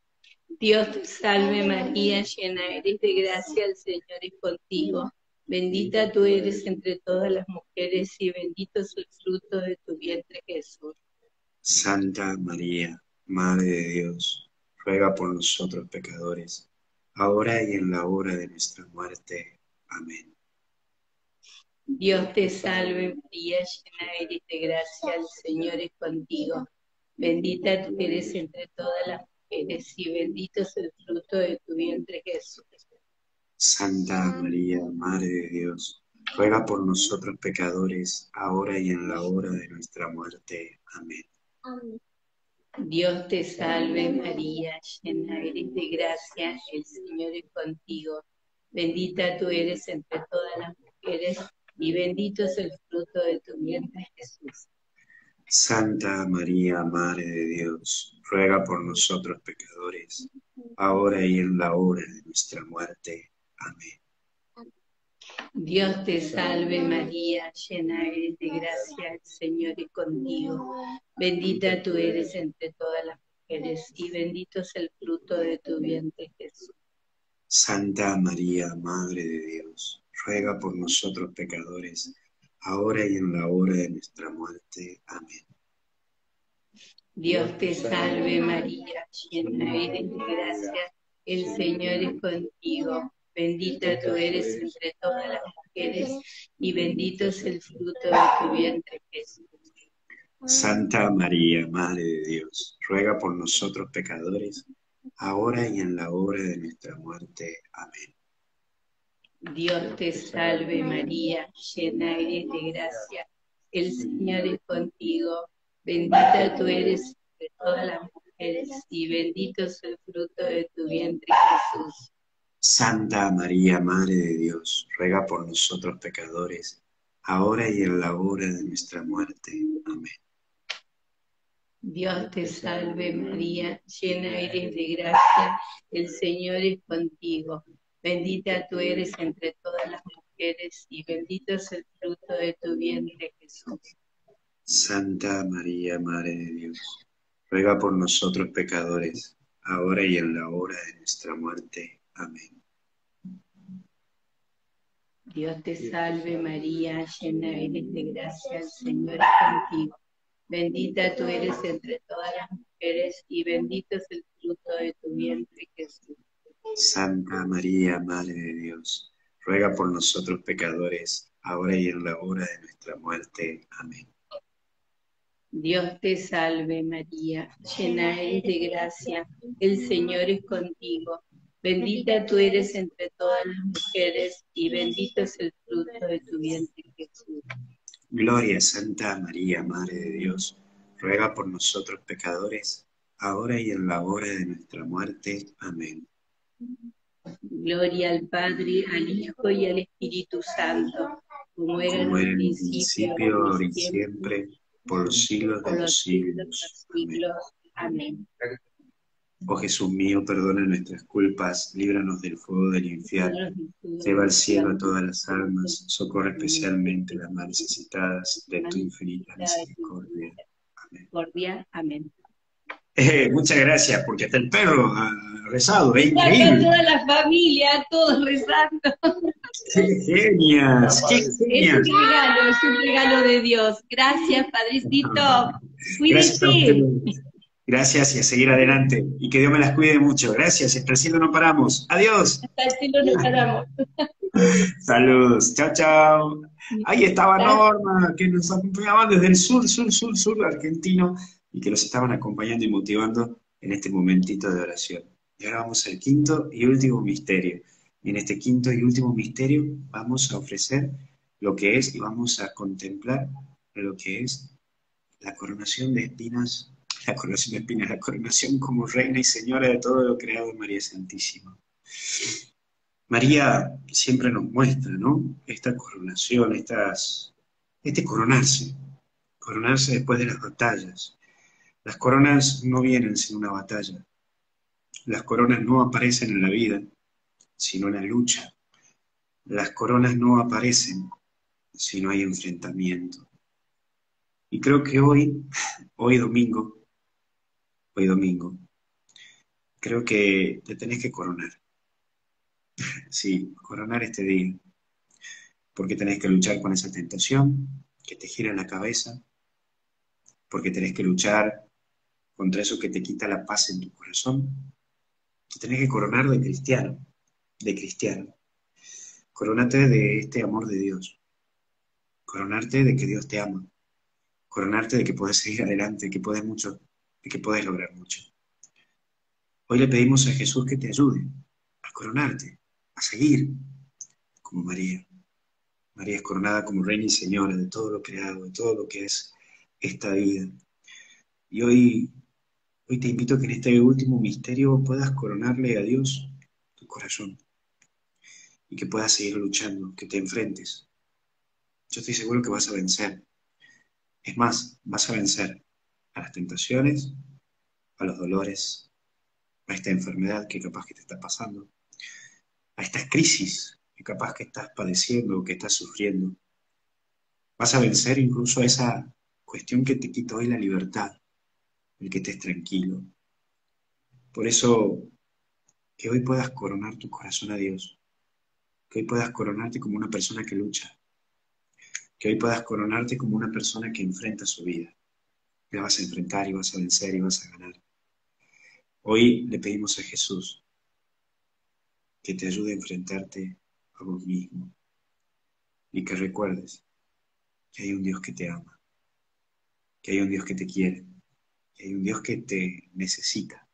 S6: Dios te salve María, llena eres de gracia, el Señor es contigo. Bendita tú eres entre todas las mujeres y bendito es el fruto de tu vientre Jesús.
S3: Santa María, Madre de Dios, ruega por nosotros pecadores, ahora y en la hora de nuestra muerte. Amén.
S6: Dios te salve María, llena eres de gracia, el Señor es contigo. Bendita tú eres entre todas las mujeres y bendito es el fruto de tu vientre Jesús.
S3: Santa María, Madre de Dios, ruega por nosotros pecadores, ahora y en la hora de nuestra muerte. Amén.
S6: Dios te salve María, llena eres de gracia, el Señor es contigo. Bendita tú eres entre todas las mujeres y bendito es el fruto de tu vientre Jesús.
S3: Santa María, Madre de Dios, ruega por nosotros pecadores, ahora y en la hora de nuestra muerte. Amén.
S6: Dios te salve María, llena eres de gracia, el Señor es contigo. Bendita tú eres entre todas las mujeres y bendito es el fruto de tu vientre Jesús.
S3: Santa María, Madre de Dios, ruega por nosotros pecadores, ahora y en la hora de nuestra muerte. Amén.
S6: Dios te salve María, llena eres de gracia, el Señor es contigo. Bendita tú eres entre todas las mujeres y bendito es el fruto de tu vientre Jesús.
S3: Santa María, Madre de Dios, ruega por nosotros pecadores, ahora y en la hora de nuestra muerte. Amén.
S6: Dios te salve María, llena eres de gracia, el Señor es contigo. Bendita tú eres entre todas las mujeres y bendito es el fruto de tu vientre Jesús.
S3: Santa María, Madre de Dios, ruega por nosotros pecadores, ahora y en la hora de nuestra muerte. Amén.
S6: Dios te salve María, llena eres de gracia, el Señor es contigo. Bendita tú eres entre todas las mujeres y bendito es el fruto de tu vientre Jesús.
S3: Santa María, Madre de Dios, ruega por nosotros pecadores, ahora y en la hora de nuestra muerte. Amén.
S6: Dios te salve María, llena eres de gracia, el Señor es contigo. Bendita tú eres entre todas las mujeres y bendito es el fruto de tu vientre Jesús.
S3: Santa María, Madre de Dios, ruega por nosotros pecadores, ahora y en la hora de nuestra muerte. Amén.
S6: Dios te salve María, llena eres de gracia, el Señor es contigo. Bendita tú eres entre todas las mujeres y bendito es el fruto de tu vientre Jesús.
S3: Gloria a Santa María, Madre de Dios, ruega por nosotros pecadores, ahora y en la hora de nuestra muerte. Amén.
S6: Gloria al Padre, al Hijo y al Espíritu Santo, como era en
S3: Como era
S6: un
S3: en un
S6: principio,
S3: principio,
S6: ahora
S3: ahora
S6: y
S3: y
S6: siempre,
S3: siempre, por los siglos
S6: por
S3: de los
S6: los siglos de
S3: siglos.
S6: los
S3: Amén.
S6: siglos. Amén.
S3: Oh Jesús mío, perdona nuestras culpas, líbranos del fuego del infierno, lleva al cielo a todas las almas, socorre especialmente las más necesitadas de tu infinita misericordia. Amén.
S6: Misericordia. Amén.
S3: Muchas gracias, porque hasta el perro ha rezado, es
S6: Está acá
S3: increíble.
S6: toda la familia, todos rezando.
S3: ¡Qué genias! ¡Qué genias!
S6: Es un regalo de Dios. Gracias, Padrecito.
S3: Gracias a
S6: Cuídense.
S3: ustedes. Gracias y a seguir adelante. Y que Dios me las cuide mucho. Gracias. Hasta el cielo no paramos. Adiós.
S6: Hasta el cielo nos paramos.
S3: Saludos. Chao, chao. Ahí estaba
S6: Gracias.
S3: Norma, que nos acompañaba desde el sur argentino y que los estaban acompañando y motivando en este momentito de oración. Y ahora vamos al quinto y último misterio. Y en este quinto y último misterio vamos a ofrecer lo que es y vamos a contemplar lo que es la coronación de espinas, la coronación como reina y señora de todo lo creado en María Santísima. María siempre nos muestra, ¿no? Esta coronación, este coronarse después de las batallas. Las coronas no vienen sin una batalla. Las coronas no aparecen en la vida, sino en la lucha. Las coronas no aparecen si no hay enfrentamiento. Y creo que hoy domingo, creo que te tenés que coronar. Sí, coronar este día. Porque tenés que luchar con esa tentación que te gira en la cabeza. Porque tenés que luchar contra eso que te quita la paz en tu corazón. Te tenés que coronar de cristiano. De cristiano. Coronarte de este amor de Dios. Coronarte de que Dios te ama. Coronarte de que podés seguir adelante, que podés mucho, de que podés lograr mucho. Hoy le pedimos a Jesús que te ayude a coronarte, a seguir como María. María es coronada como reina y señora de todo lo creado, de todo lo que es esta vida. Y hoy te invito a que en este último misterio puedas coronarle a Dios tu corazón y que puedas seguir luchando, que te enfrentes. Yo estoy seguro que vas a vencer. Es más, vas a vencer a las tentaciones, a los dolores, a esta enfermedad que capaz que te está pasando, a estas crisis que capaz que estás padeciendo o que estás sufriendo. Vas a vencer incluso a esa cuestión que te quita hoy la libertad, el que estés tranquilo. Por eso, que hoy puedas coronar tu corazón a Dios, que hoy puedas coronarte como una persona que lucha, que hoy puedas coronarte como una persona que enfrenta su vida. La vas a enfrentar y vas a vencer y vas a ganar. Hoy le pedimos a Jesús que te ayude a enfrentarte a vos mismo y que recuerdes que hay un Dios que te ama, que hay un Dios que te quiere, que hay un Dios que te necesita.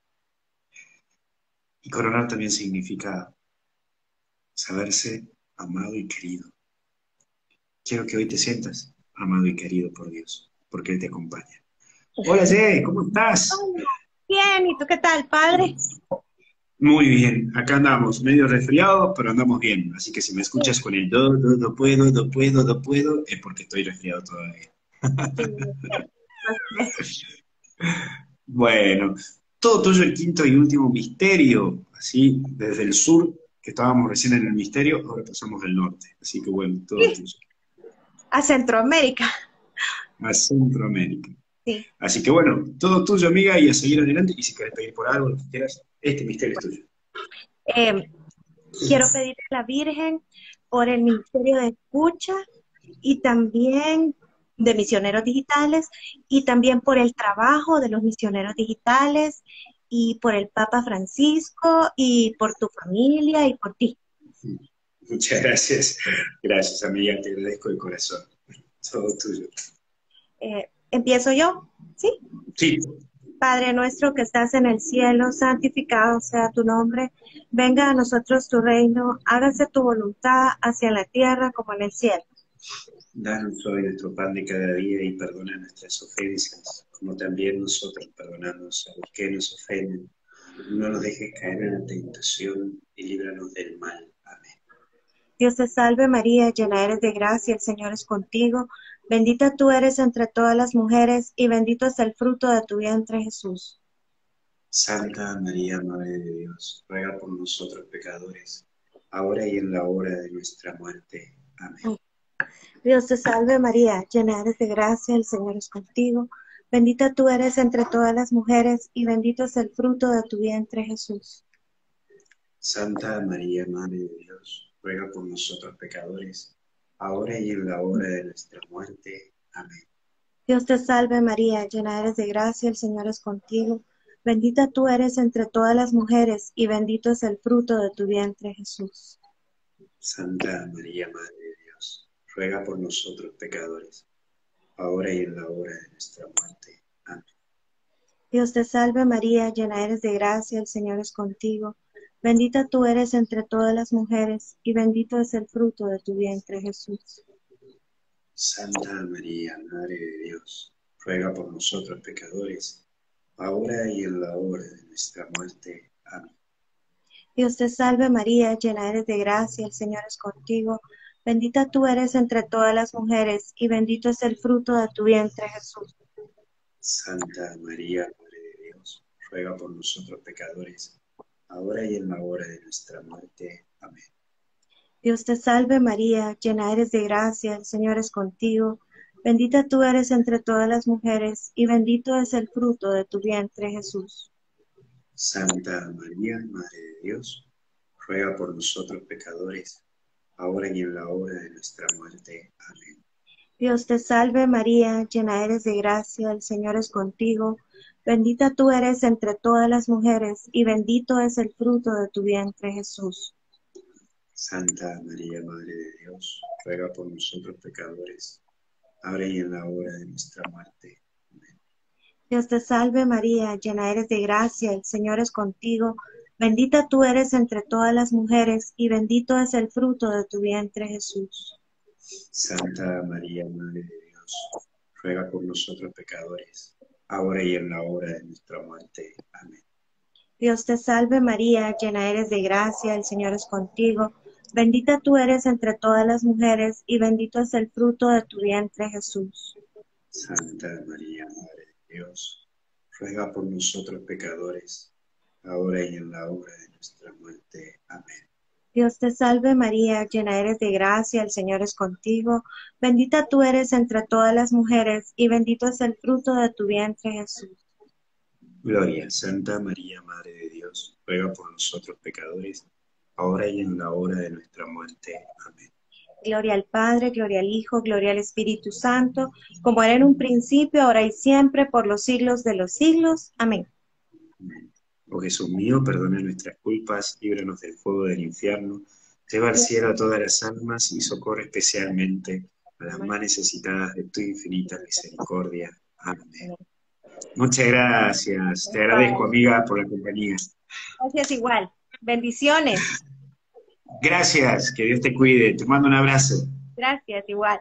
S3: Y coronar también significa saberse amado y querido. Quiero que hoy te sientas amado y querido por Dios, porque Él te acompaña. Hola, Jay, ¿cómo estás?
S7: Bien, ¿y tú qué tal, padre?
S3: Muy bien, acá andamos, medio resfriados, pero andamos bien. Así que si me escuchas con el no puedo, no puedo, no puedo, es porque estoy resfriado todavía. Bueno, todo tuyo el quinto y último misterio, así desde el sur, que estábamos recién en el misterio, ahora pasamos al norte. Así que bueno, todo tuyo.
S7: A Centroamérica.
S3: A Centroamérica.
S7: Sí.
S3: Así que bueno, todo tuyo, amiga, y a seguir adelante. Y si querés pedir por algo, lo que quieras, este misterio es tuyo.
S7: Quiero pedirle a la Virgen por el Ministerio de Escucha y también de misioneros digitales y también por el trabajo de los misioneros digitales y por el Papa Francisco y por tu familia y por ti.
S3: Muchas gracias. Gracias, amiga, te agradezco de corazón. Todo tuyo.
S7: ¿Empiezo yo? ¿Sí?
S3: Sí.
S7: Padre nuestro que estás en el cielo, santificado sea tu nombre. Venga a nosotros tu reino, hágase tu voluntad hacia la tierra como en el cielo.
S3: Danos hoy nuestro pan de cada día y perdona nuestras ofensas, como también nosotros perdonamos a los que nos ofenden. No nos dejes caer en la tentación y líbranos del mal. Amén.
S7: Dios te salve María, llena eres de gracia, el Señor es contigo. Bendita tú eres entre todas las mujeres y bendito es el fruto de tu vientre, Jesús.
S3: Santa María, Madre de Dios, ruega por nosotros pecadores, ahora y en la hora de nuestra muerte. Amén.
S7: Dios te salve María, llena eres de gracia, el Señor es contigo. Bendita tú eres entre todas las mujeres y bendito es el fruto de tu vientre, Jesús.
S3: Santa María, Madre de Dios, ruega por nosotros pecadores, ahora y en la hora de nuestra muerte. Amén.
S7: Dios te salve María, llena eres de gracia, el Señor es contigo. Bendita tú eres entre todas las mujeres y bendito es el fruto de tu vientre, Jesús.
S3: Santa María, Madre de Dios, ruega por nosotros pecadores, ahora y en la hora de nuestra muerte. Amén.
S7: Dios te salve María, llena eres de gracia, el Señor es contigo. Bendita tú eres entre todas las mujeres y bendito es el fruto de tu vientre, Jesús.
S3: Santa María, Madre de Dios, ruega por nosotros pecadores, ahora y en la hora de nuestra muerte. Amén.
S7: Dios te salve María, llena eres de gracia, el Señor es contigo. Bendita tú eres entre todas las mujeres y bendito es el fruto de tu vientre, Jesús.
S3: Santa María, Madre de Dios, ruega por nosotros pecadores, ahora y en la hora de nuestra muerte. Amén.
S7: Dios te salve María, llena eres de gracia, el Señor es contigo. Bendita tú eres entre todas las mujeres y bendito es el fruto de tu vientre, Jesús.
S3: Santa María, Madre de Dios, ruega por nosotros pecadores, ahora y en la hora de nuestra muerte. Amén.
S7: Dios te salve María, llena eres de gracia, el Señor es contigo. Bendita tú eres entre todas las mujeres, y bendito es el fruto de tu vientre, Jesús.
S3: Santa María, Madre de Dios, ruega por nosotros pecadores, ahora y en la hora de nuestra muerte. Amén.
S7: Dios te salve María, llena eres de gracia, el Señor es contigo. Bendita tú eres entre todas las mujeres, y bendito es el fruto de tu vientre, Jesús.
S3: Santa María, Madre de Dios, ruega por nosotros pecadores, ahora y en la hora de nuestra muerte. Amén.
S7: Dios te salve María, llena eres de gracia, el Señor es contigo. Bendita tú eres entre todas las mujeres, y bendito es el fruto de tu vientre, Jesús.
S3: Santa María, Madre de Dios, ruega por nosotros pecadores, ahora y en la hora de nuestra muerte. Amén.
S7: Dios te salve María, llena eres de gracia, el Señor es contigo. Bendita tú eres entre todas las mujeres, y bendito es el fruto de tu vientre, Jesús.
S3: Gloria, Santa María, Madre de Dios, ruega por nosotros pecadores, ahora y en la hora de nuestra muerte. Amén.
S7: Gloria al Padre, gloria al Hijo, gloria al Espíritu Santo, como era en un principio, ahora y siempre, por los siglos de los siglos. Amén.
S3: Amén. Oh Jesús mío, perdona nuestras culpas, líbranos del fuego del infierno, lleva al cielo a todas las almas y socorre especialmente a las más necesitadas de tu infinita misericordia. Amén. Muchas gracias. Te agradezco, amiga, por la compañía.
S7: Gracias igual. Bendiciones.
S3: Gracias, que Dios te cuide. Te mando un abrazo.
S7: Gracias igual.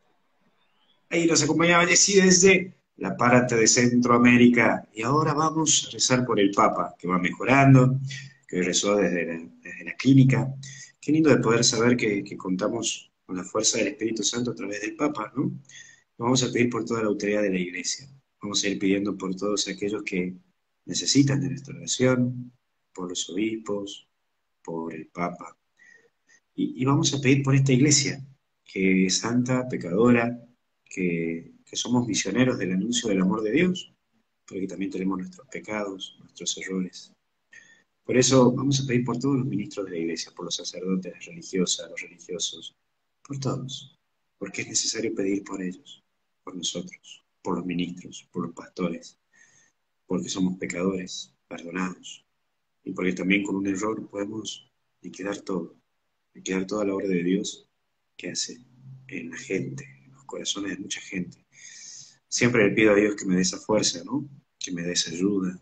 S3: Ahí nos acompañaba Jessy desde la parte de Centroamérica. Y ahora vamos a rezar por el Papa, que va mejorando, que hoy rezó desde la clínica. Qué lindo de poder saber que contamos con la fuerza del Espíritu Santo a través del Papa, ¿no? Vamos a pedir por toda la autoridad de la Iglesia. Vamos a ir pidiendo por todos aquellos que necesitan de nuestra oración, por los obispos, por el Papa. Y vamos a pedir por esta Iglesia, que es santa, pecadora, que somos misioneros del anuncio del amor de Dios, porque también tenemos nuestros pecados, nuestros errores. Por eso vamos a pedir por todos los ministros de la Iglesia, por los sacerdotes, las religiosas, los religiosos, por todos, porque es necesario pedir por ellos, por nosotros, por los ministros, por los pastores, porque somos pecadores, perdonados, y porque también con un error podemos liquidar toda la obra de Dios que hace en la gente, en los corazones de mucha gente. Siempre le pido a Dios que me dé esa fuerza, ¿no? Que me dé esa ayuda,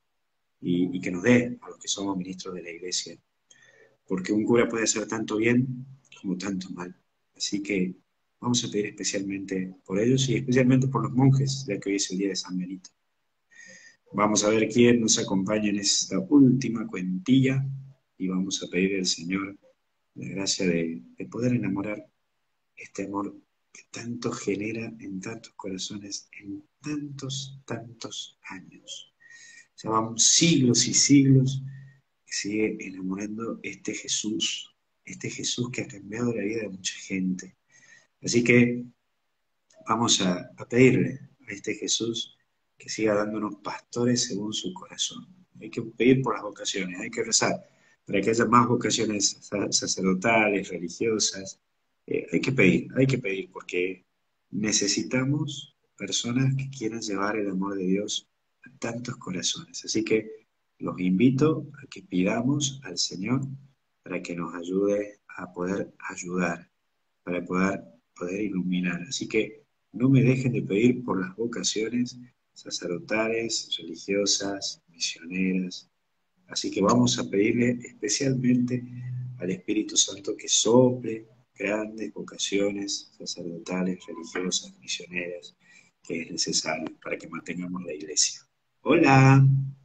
S3: y que nos dé a los que somos ministros de la Iglesia, porque un cura puede hacer tanto bien como tanto mal. Así que vamos a pedir especialmente por ellos y especialmente por los monjes, ya que hoy es el día de San Benito. Vamos a ver quién nos acompaña en esta última cuentilla y vamos a pedir al Señor la gracia de poder enamorar este amor que tanto genera en tantos corazones, en tantos años. Ya van siglos y siglos que sigue enamorando este Jesús que ha cambiado la vida de mucha gente. Así que vamos a pedirle a este Jesús que siga dándonos pastores según su corazón. Hay que pedir por las vocaciones, hay que rezar para que haya más vocaciones sacerdotales, religiosas. Hay que pedir porque necesitamos personas que quieran llevar el amor de Dios a tantos corazones. Así que los invito a que pidamos al Señor para que nos ayude a poder ayudar, para poder iluminar. Así que no me dejen de pedir por las vocaciones sacerdotales, religiosas, misioneras. Así que vamos a pedirle especialmente al Espíritu Santo que sople grandes vocaciones sacerdotales, religiosas, misioneras, que es necesario para que mantengamos la Iglesia. ¡Hola!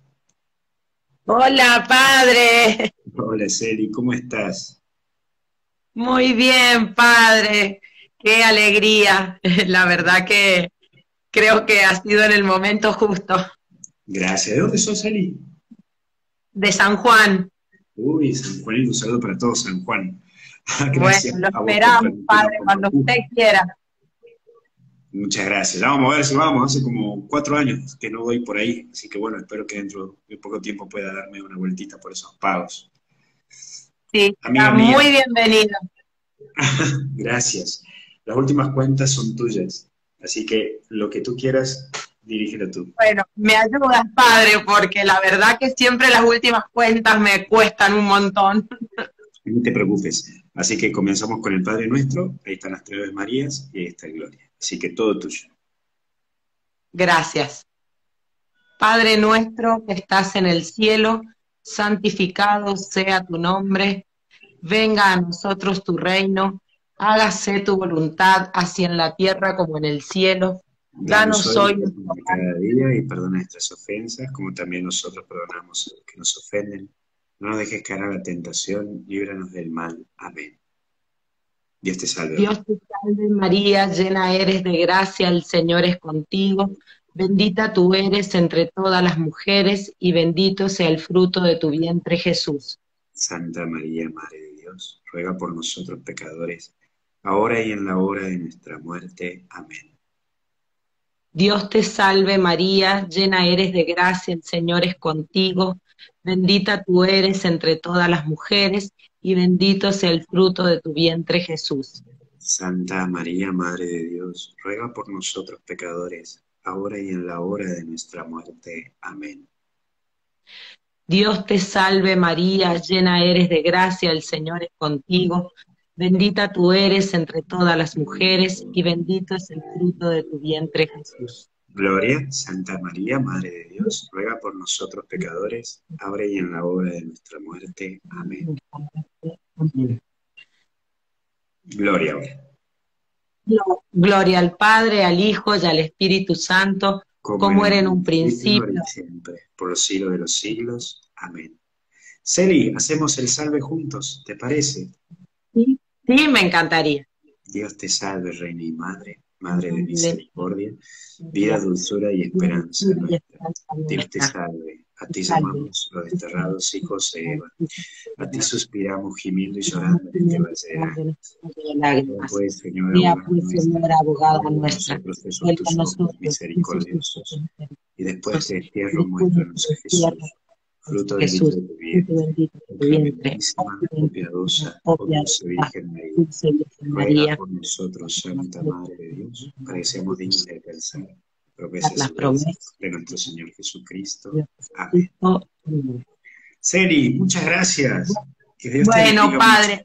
S8: Hola, padre.
S3: Hola, Celi, ¿cómo estás?
S8: Muy bien, padre. Qué alegría. La verdad que creo que ha sido en el momento justo.
S3: Gracias. ¿De dónde sos, Celi?
S8: De San Juan.
S3: Uy, San Juan, un saludo para todos, San Juan. Gracias.
S8: Bueno, lo esperamos, padre, cuando usted quiera.
S3: Muchas gracias. Ya vamos a ver si vamos. Hace como 4 años que no voy por ahí, así que bueno, espero que dentro de poco tiempo pueda darme una vueltita por esos pagos.
S8: Sí,
S3: Amiga
S8: está
S3: mía,
S8: muy bienvenido.
S3: gracias. Las últimas cuentas son tuyas, así que lo que tú quieras, dirígelo tú.
S8: Bueno, me ayudas, padre, porque la verdad que siempre las últimas cuentas me cuestan un montón.
S3: No te preocupes. Así que comenzamos con el Padre Nuestro, ahí están las 3 Aves Marías y ahí está el Gloria. Así que todo tuyo.
S8: Gracias. Padre nuestro que estás en el cielo, santificado sea tu nombre. Venga a nosotros tu reino. Hágase tu voluntad, así en la tierra como en el cielo.
S3: Danos
S8: Danos
S3: hoy
S8: hoy
S3: el pan de cada día y perdona nuestras ofensas, como también nosotros perdonamos a los que nos ofenden. No nos dejes caer a la tentación, líbranos del mal. Amén. Dios te salve.
S8: Dios te salve María, llena eres de gracia, el Señor es contigo. Bendita tú eres entre todas las mujeres y bendito sea el fruto de tu vientre Jesús.
S3: Santa María, Madre de Dios, ruega por nosotros pecadores, ahora y en la hora de nuestra muerte. Amén.
S8: Dios te salve María, llena eres de gracia, el Señor es contigo. Bendita tú eres entre todas las mujeres y bendito sea el fruto de tu vientre Jesús.
S3: Santa María, Madre de Dios, ruega por nosotros pecadores, ahora y en la hora de nuestra muerte. Amén.
S8: Dios te salve María, llena eres de gracia, el Señor es contigo. Bendita tú eres entre todas las mujeres y bendito es el fruto de tu vientre Jesús.
S3: Gloria, Santa María, Madre de Dios, ruega por nosotros pecadores, ahora y en la hora de nuestra muerte. Amén. Gloria ahora.
S8: Gloria al Padre, al Hijo y al Espíritu Santo, como era en un principio.
S3: Ahora y siempre, por los siglos de los siglos. Amén. Celi, hacemos el salve juntos, ¿te parece?
S8: Sí, sí, me encantaría.
S3: Dios te salve, Reina y Madre, Madre de misericordia, vida, dulzura y esperanza nuestra. Dios te salve, a ti llamamos los desterrados hijos de Eva, a ti suspiramos gimiendo y llorando en este valle de lágrimas. Pues, Señora,
S8: abogada nuestra,
S3: nosotros tus ojos misericordiosos, y después de destierro muéstranos a Jesús, fruto bendito de tu vientre, oh piadosa, oh dulce Virgen María, ruega por nosotros, Santa Madre de Dios, para que seamos dignos de alcanzar las promesas de nuestro Señor Jesucristo. Amén. Celi, muchas gracias.
S8: Bueno, Padre,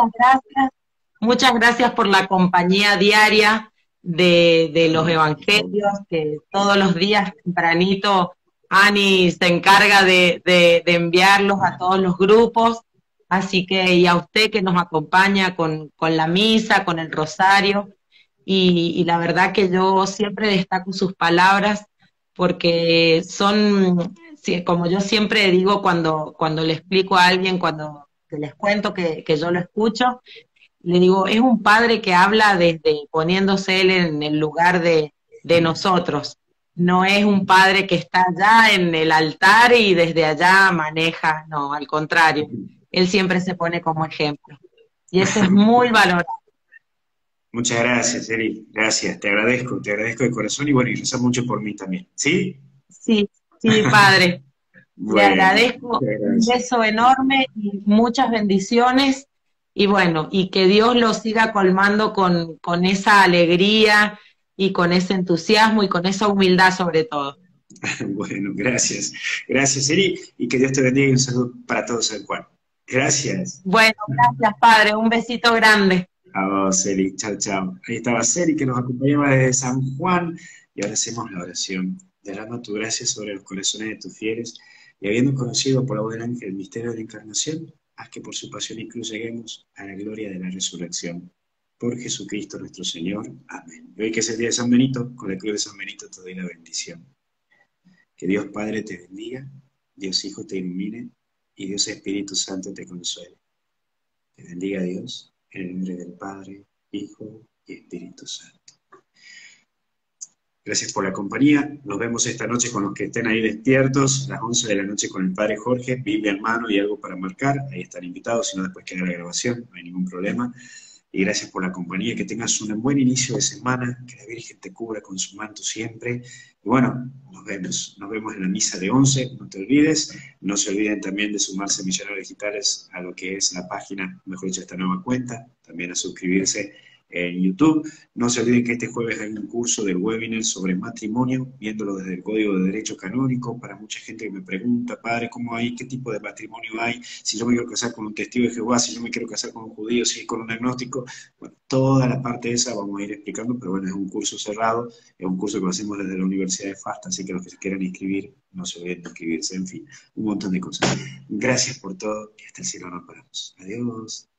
S8: muchas gracias por la compañía diaria de los evangelios, que todos los días tempranito Ani se encarga de enviarlos a todos los grupos, así que, y a usted que nos acompaña con la misa, con el rosario, y la verdad que yo siempre destaco sus palabras, porque son, como yo siempre digo cuando le explico a alguien, cuando les cuento que yo lo escucho, le digo, es un padre que habla desde poniéndose él en el lugar de nosotros. No es un padre que está allá en el altar y desde allá maneja, no, al contrario, él siempre se pone como ejemplo. Y eso es muy valorado.
S3: Muchas gracias, Eri, gracias, te agradezco de corazón y bueno, y reza mucho por mí también, ¿sí?
S8: Sí, padre. Bueno, le agradezco un beso enorme y muchas bendiciones y bueno, y que Dios lo siga colmando con esa alegría y con ese entusiasmo y con esa humildad sobre todo.
S3: Bueno, gracias. Gracias, Eri, y que Dios te bendiga y un saludo para todos en Juan. Gracias.
S8: Bueno, gracias, Padre. Un besito grande.
S3: A vos, Eri. Chao, chao. Ahí estaba Eri, que nos acompañaba desde San Juan, y ahora hacemos la oración. Derrama tu gracia sobre los corazones de tus fieles, y habiendo conocido por la voz del ángel el misterio de la encarnación, haz que por su pasión y cruz lleguemos a la gloria de la resurrección. Por Jesucristo nuestro Señor. Amén. Y hoy que es el día de San Benito, con la cruz de San Benito te doy la bendición. Que Dios Padre te bendiga, Dios Hijo te ilumine, y Dios Espíritu Santo te consuele. Te bendiga Dios, en el nombre del Padre, Hijo y Espíritu Santo. Gracias por la compañía. Nos vemos esta noche con los que estén ahí despiertos, a las 11 de la noche con el Padre Jorge, Biblia en mano y algo para marcar. Ahí están invitados, si no después queda la grabación, no hay ningún problema. y gracias por la compañía, que tengas un buen inicio de semana, que la Virgen te cubra con su manto siempre. Y bueno, nos vemos en la misa de 11, no te olvides. No se olviden también de sumarse Millonarios Digitales a lo que es la página, mejor dicho, esta nueva cuenta, también a suscribirse en YouTube. No se olviden que este jueves hay un curso de webinar sobre matrimonio, viéndolo desde el Código de Derecho Canónico, para mucha gente que me pregunta, padre, ¿cómo hay? ¿Qué tipo de matrimonio hay? Si yo me quiero casar con un testigo de Jehová, si yo me quiero casar con un judío, si con un agnóstico. Bueno, toda la parte esa vamos a ir explicando, pero bueno, es un curso cerrado, es un curso que lo hacemos desde la Universidad de FASTA, así que los que se quieran inscribir, no se olviden de inscribirse, en fin, un montón de cosas. Gracias por todo y hasta el cielo nos paramos. Adiós.